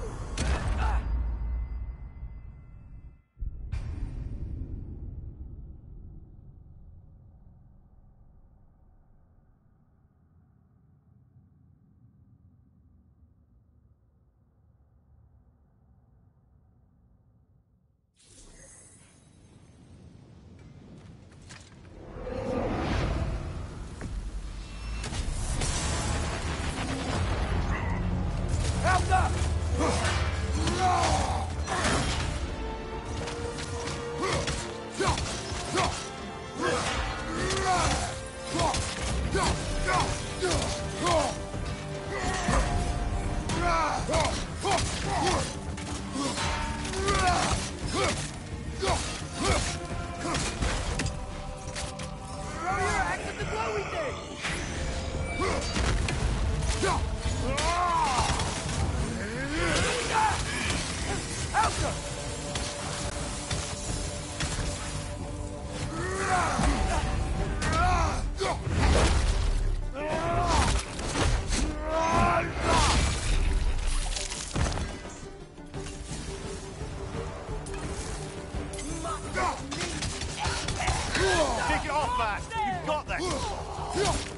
Take it off, man. You've got this.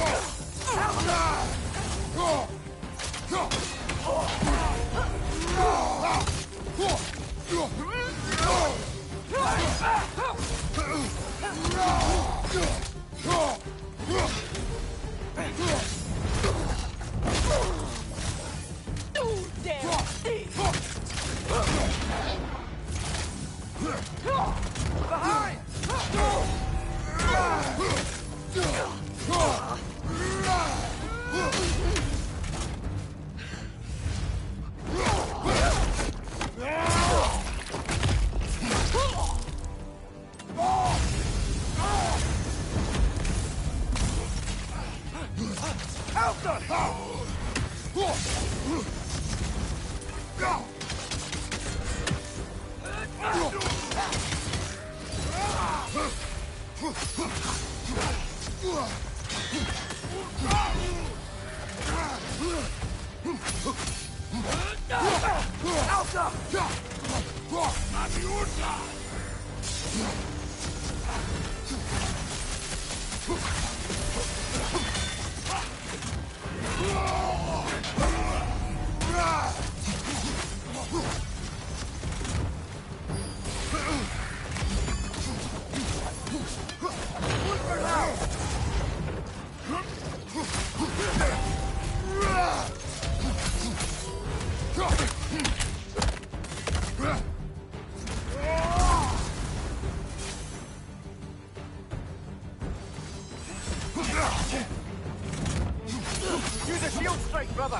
Use a shield strike, brother.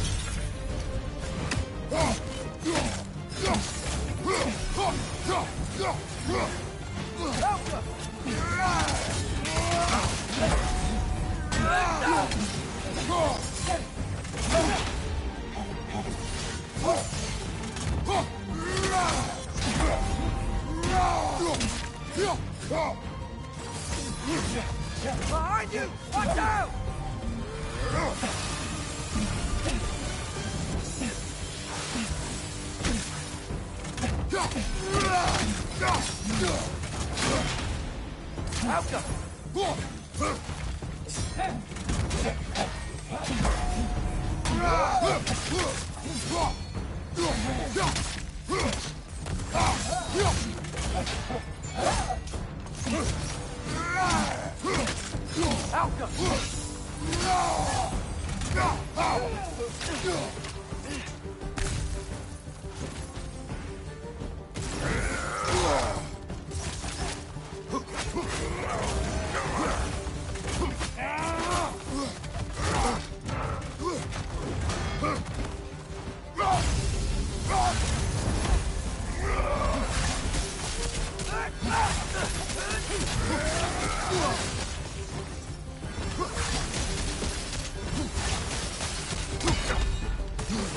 Behind you! Watch out!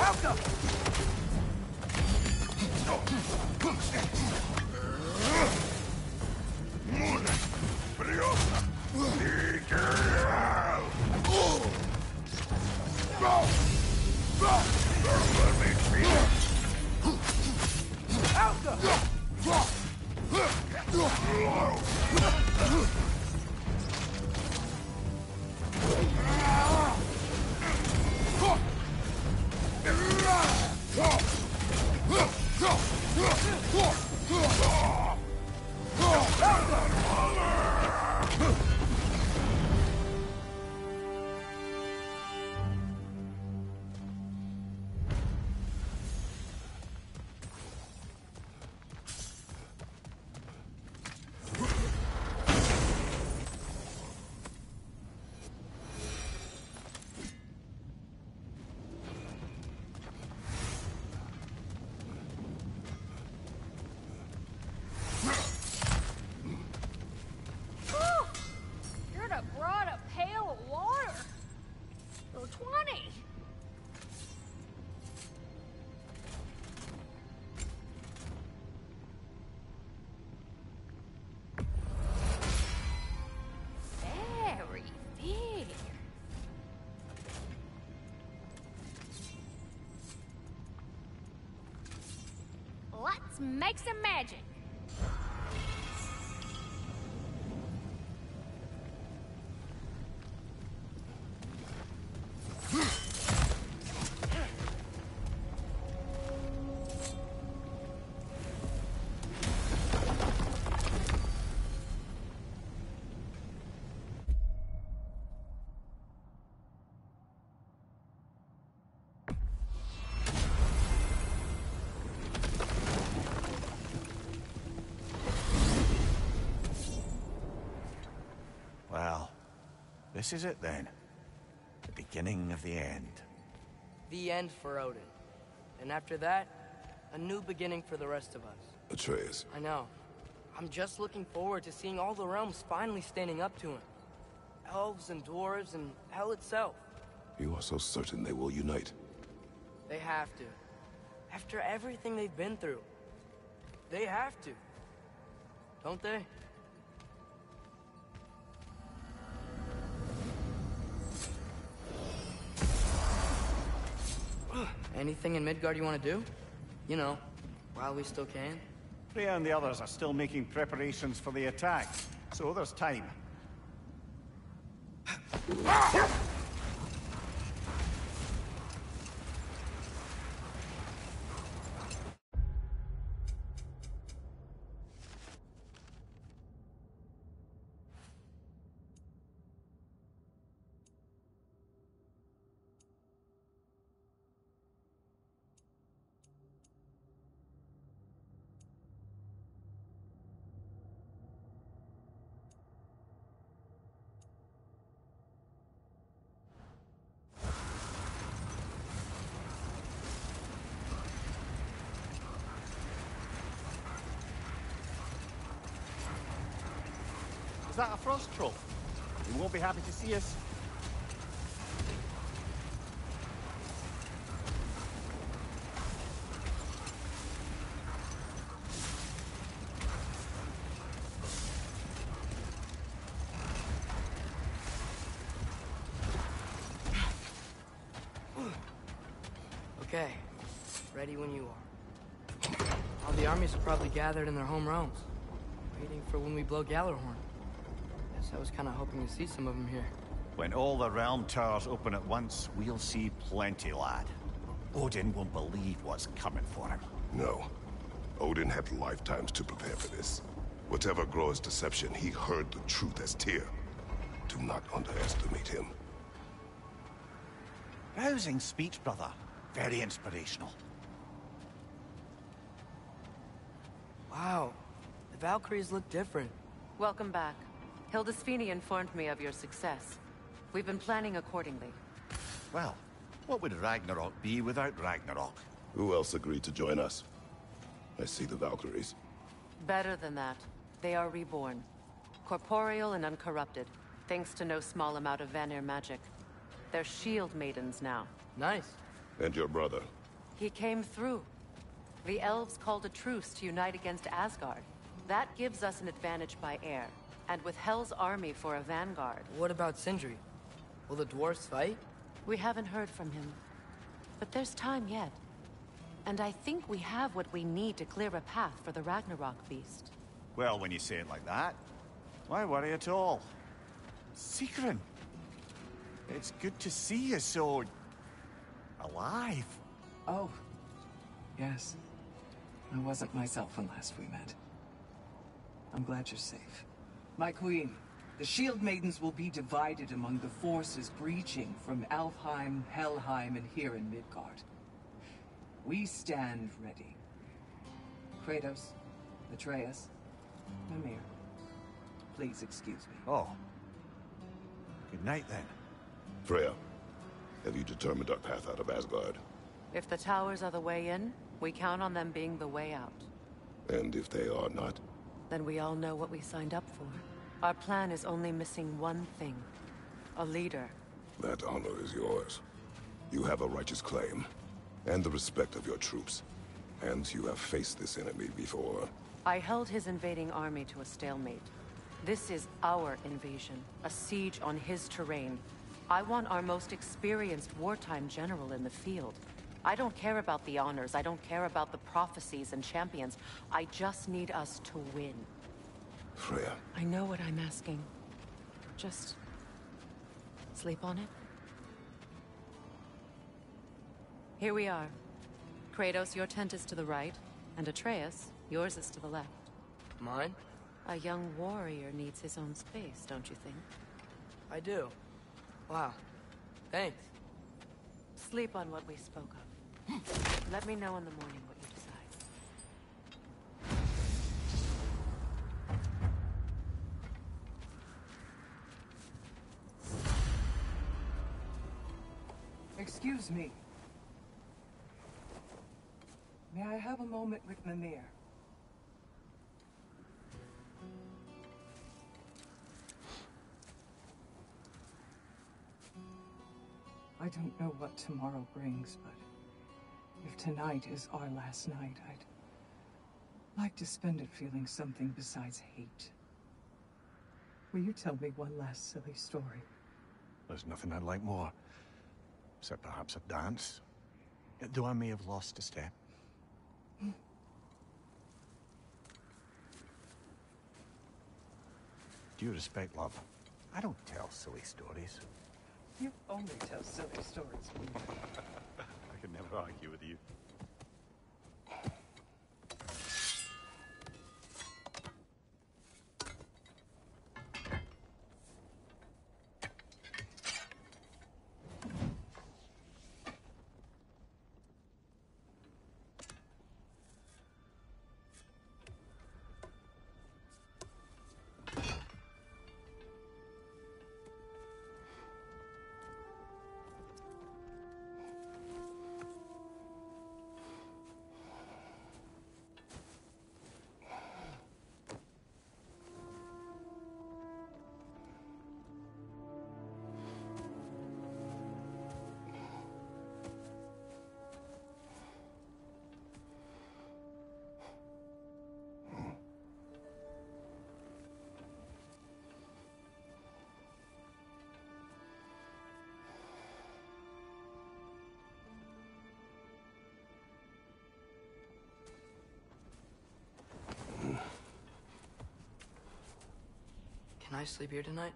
You'd have brought a pail of water. For 20. Very big. Let's make some magic. Well, this is it then. The beginning of the end. The end for Odin. And after that, a new beginning for the rest of us. Atreus, I know. I'm just looking forward to seeing all the realms finally standing up to him. Elves and dwarves and hell itself. you are so certain they will unite. They have to. After everything they've been through. They have to. Don't they? Anything in Midgard you want to do? You know, while we still can. Freya and the others are still making preparations for the attack, so there's time. Is that a frost troll? You won't be happy to see us. Okay. Ready when you are. All the armies are probably gathered in their home realms. Waiting for when we blow Gjallarhorn. Guess I was kind of hoping to see some of them here. When all the realm towers open at once, we'll see plenty, lad. Odin won't believe what's coming for him. No. Odin had lifetimes to prepare for this. Whatever Groa's deception, he heard the truth as Tyr. Do not underestimate him. Rousing speech, brother. Very inspirational. Wow. The Valkyries look different. Welcome back. Hildisvini informed me of your success. We've been planning accordingly. Well, what would Ragnarok be without Ragnarok? Who else agreed to join us? I see the Valkyries. Better than that. They are reborn. Corporeal and uncorrupted, thanks to no small amount of Vanir magic. They're shield maidens now. Nice. And your brother? He came through. The elves called a truce to unite against Asgard. That gives us an advantage by air. And with Hell's army for a vanguard. What about Sindri? Will the dwarves fight? We haven't heard from him. But there's time yet. And I think we have what we need to clear a path for the Ragnarok beast. Well, when you say it like that, why worry at all? Sigrun! It's good to see you so... alive. Oh. Yes. I wasn't myself when last we met. I'm glad you're safe. My queen, the Shield Maidens will be divided among the forces breaching from Alfheim, Helheim, and here in Midgard. We stand ready. Kratos, Atreus, Mimir. Please excuse me. Oh. Good night, then. Freya, have you determined our path out of Asgard? If the towers are the way in, we count on them being the way out. And if they are not? Then we all know what we signed up for. Our plan is only missing one thing. A leader. That honor is yours. You have a righteous claim, and the respect of your troops. And you have faced this enemy before. I held his invading army to a stalemate. This is our invasion, a siege on his terrain. I want our most experienced wartime general in the field. I don't care about the honors, I don't care about the prophecies and champions. I just need us to win. Freya. I know what I'm asking. Just... sleep on it? Here we are. Kratos, your tent is to the right, and Atreus, yours is to the left. Mine? A young warrior needs his own space, don't you think? I do. Wow. Thanks. Sleep on what we spoke of. Let me know in the morning what you decide. Excuse me. May I have a moment with Mimir? I don't know what tomorrow brings, but if tonight is our last night, I'd like to spend it feeling something besides hate. Will you tell me one last silly story? There's nothing I'd like more. Except perhaps a dance. Though I may have lost a step. Due respect, love. I don't tell silly stories. You only tell silly stories. I could never argue with you. Can I sleep here tonight?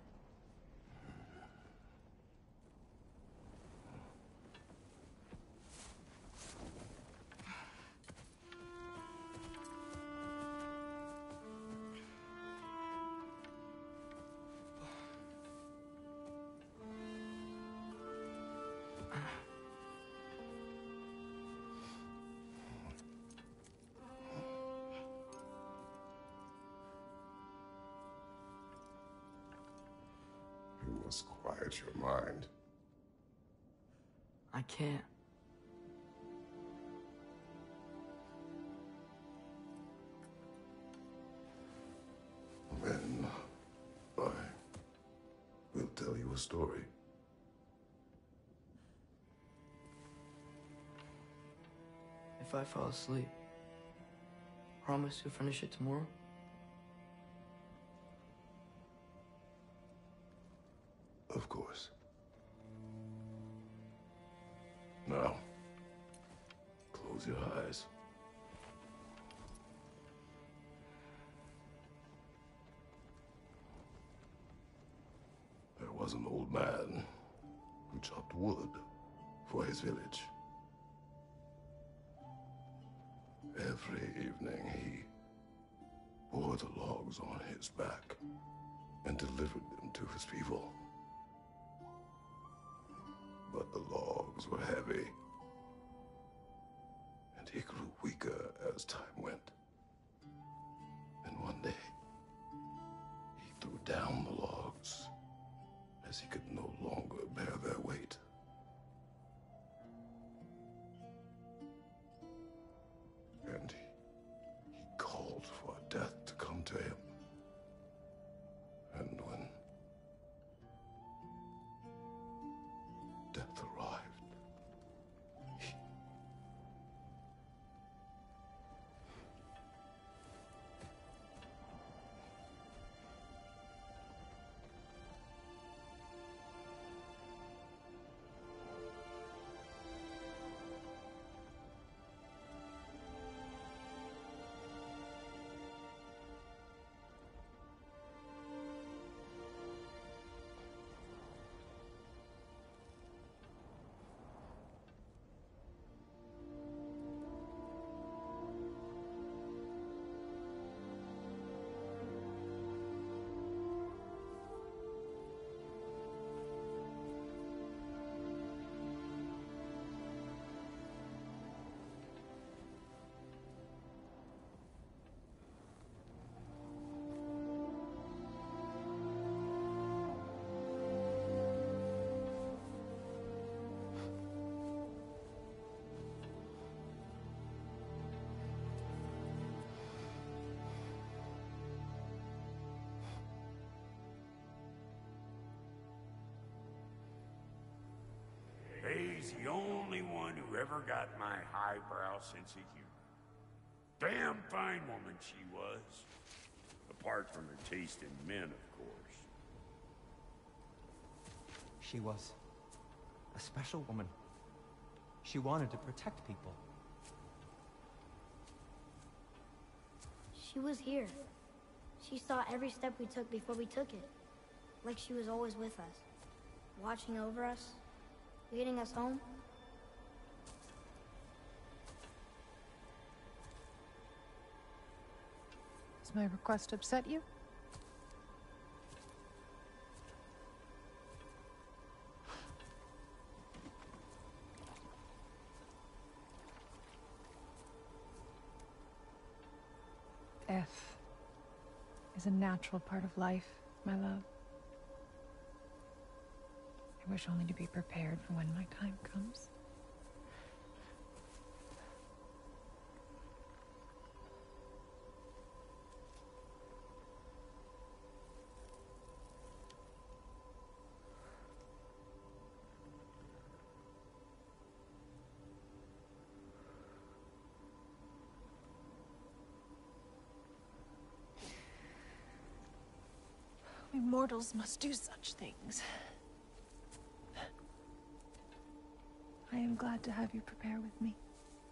You must quiet your mind. I can't. Then I will tell you a story. if I fall asleep? Promise to finish it tomorrow? Of course. Now, close your eyes. There was an old man who chopped wood for his village. Every evening he bore the logs on his back and delivered them to his people. But the logs were heavy, and he grew weaker as time went. And one day, he threw down the logs as he could no longer bear their weight. And he called for death to come to him. And when death arrived, He's the only one who ever got my highbrow sense of humor. Damn fine woman she was. Apart from her taste in men, of course. She was a special woman. She wanted to protect people. She was here. She saw every step we took before we took it. Like she was always with us. Watching over us. Leading us home. Does my request upset you? Death is a natural part of life, my love. I wish only to be prepared for when my time comes. We mortals must do such things. I am glad to have you prepare with me.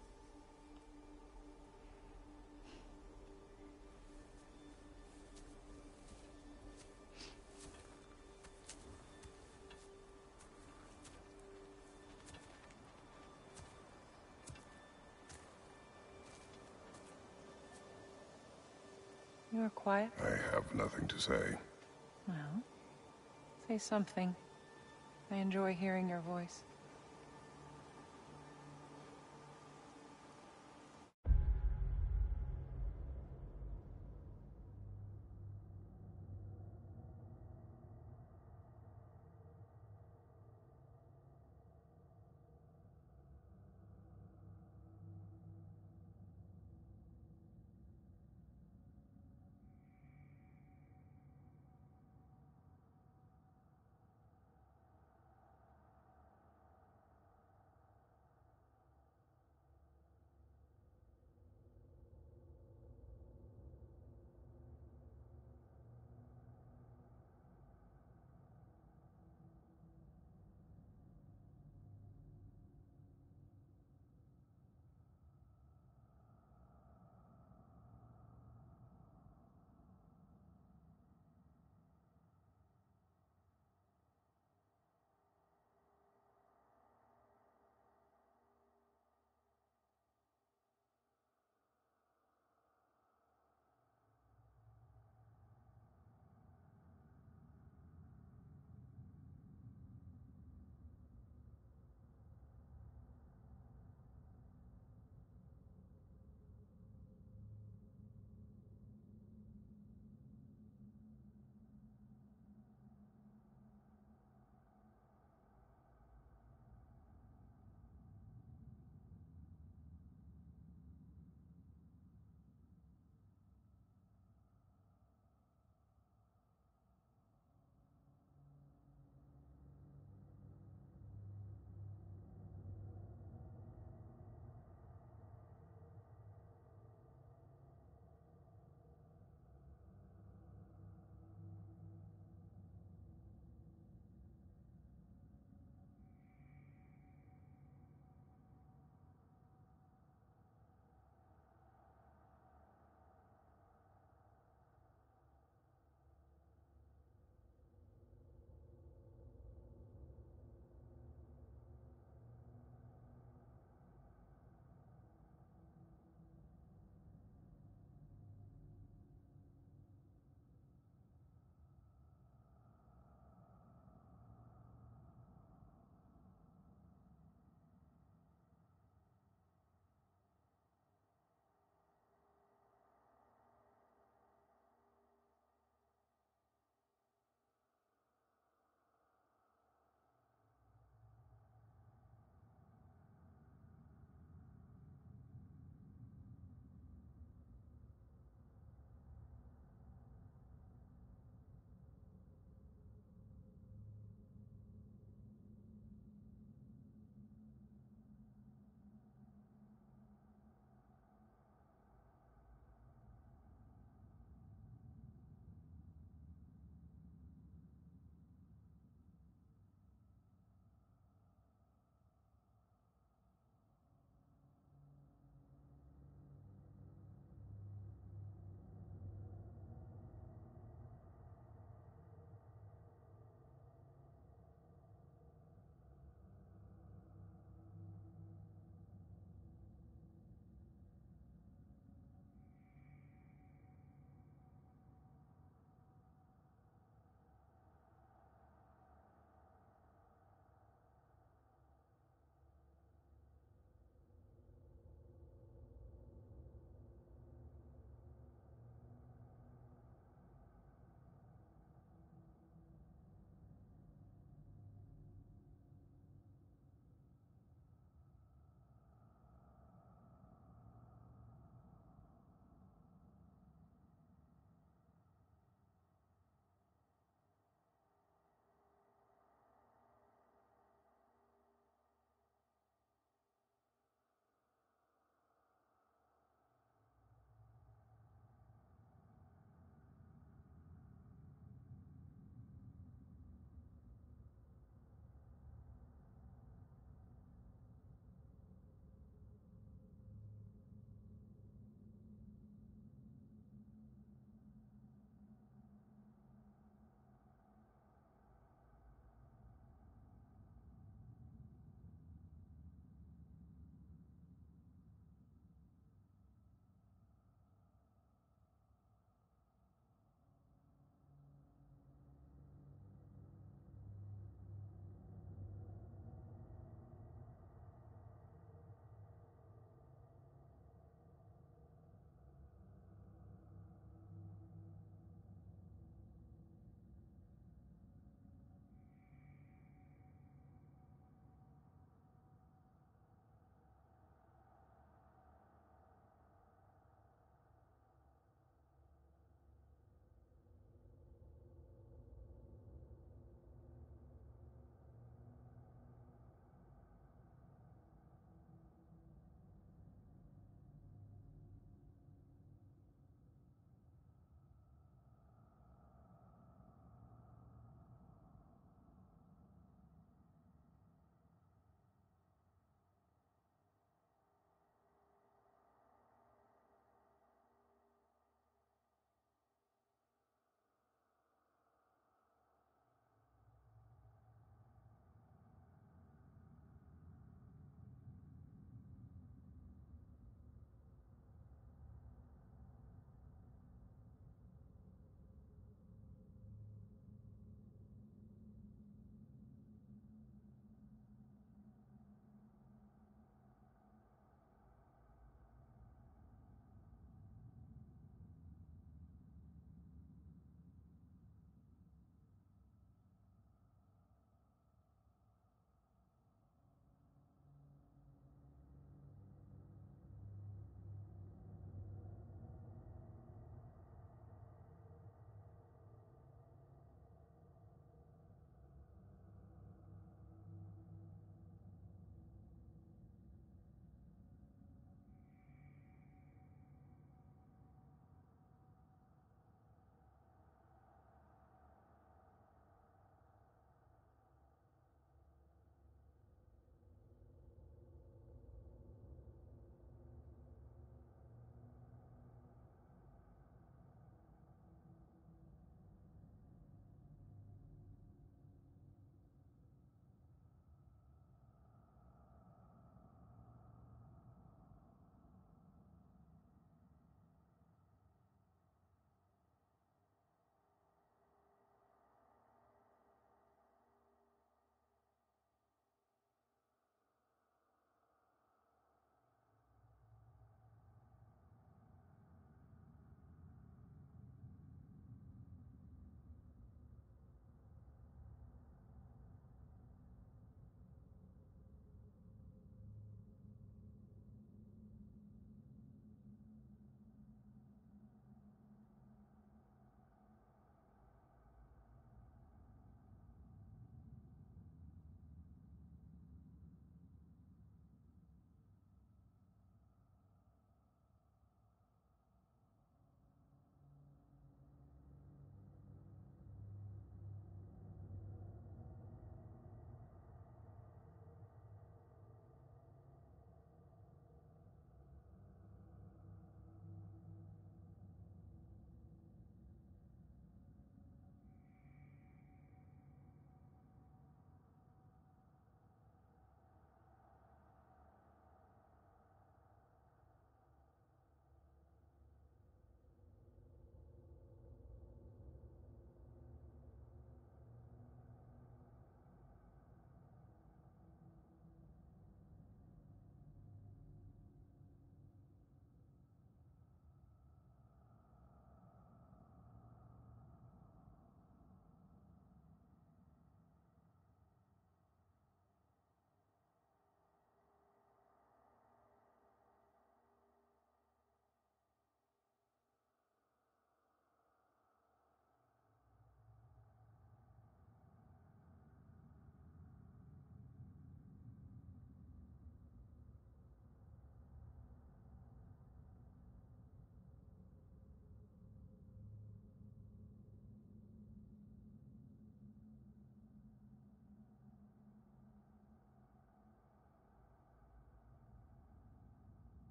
You are quiet? I have nothing to say. Well, say something. I enjoy hearing your voice.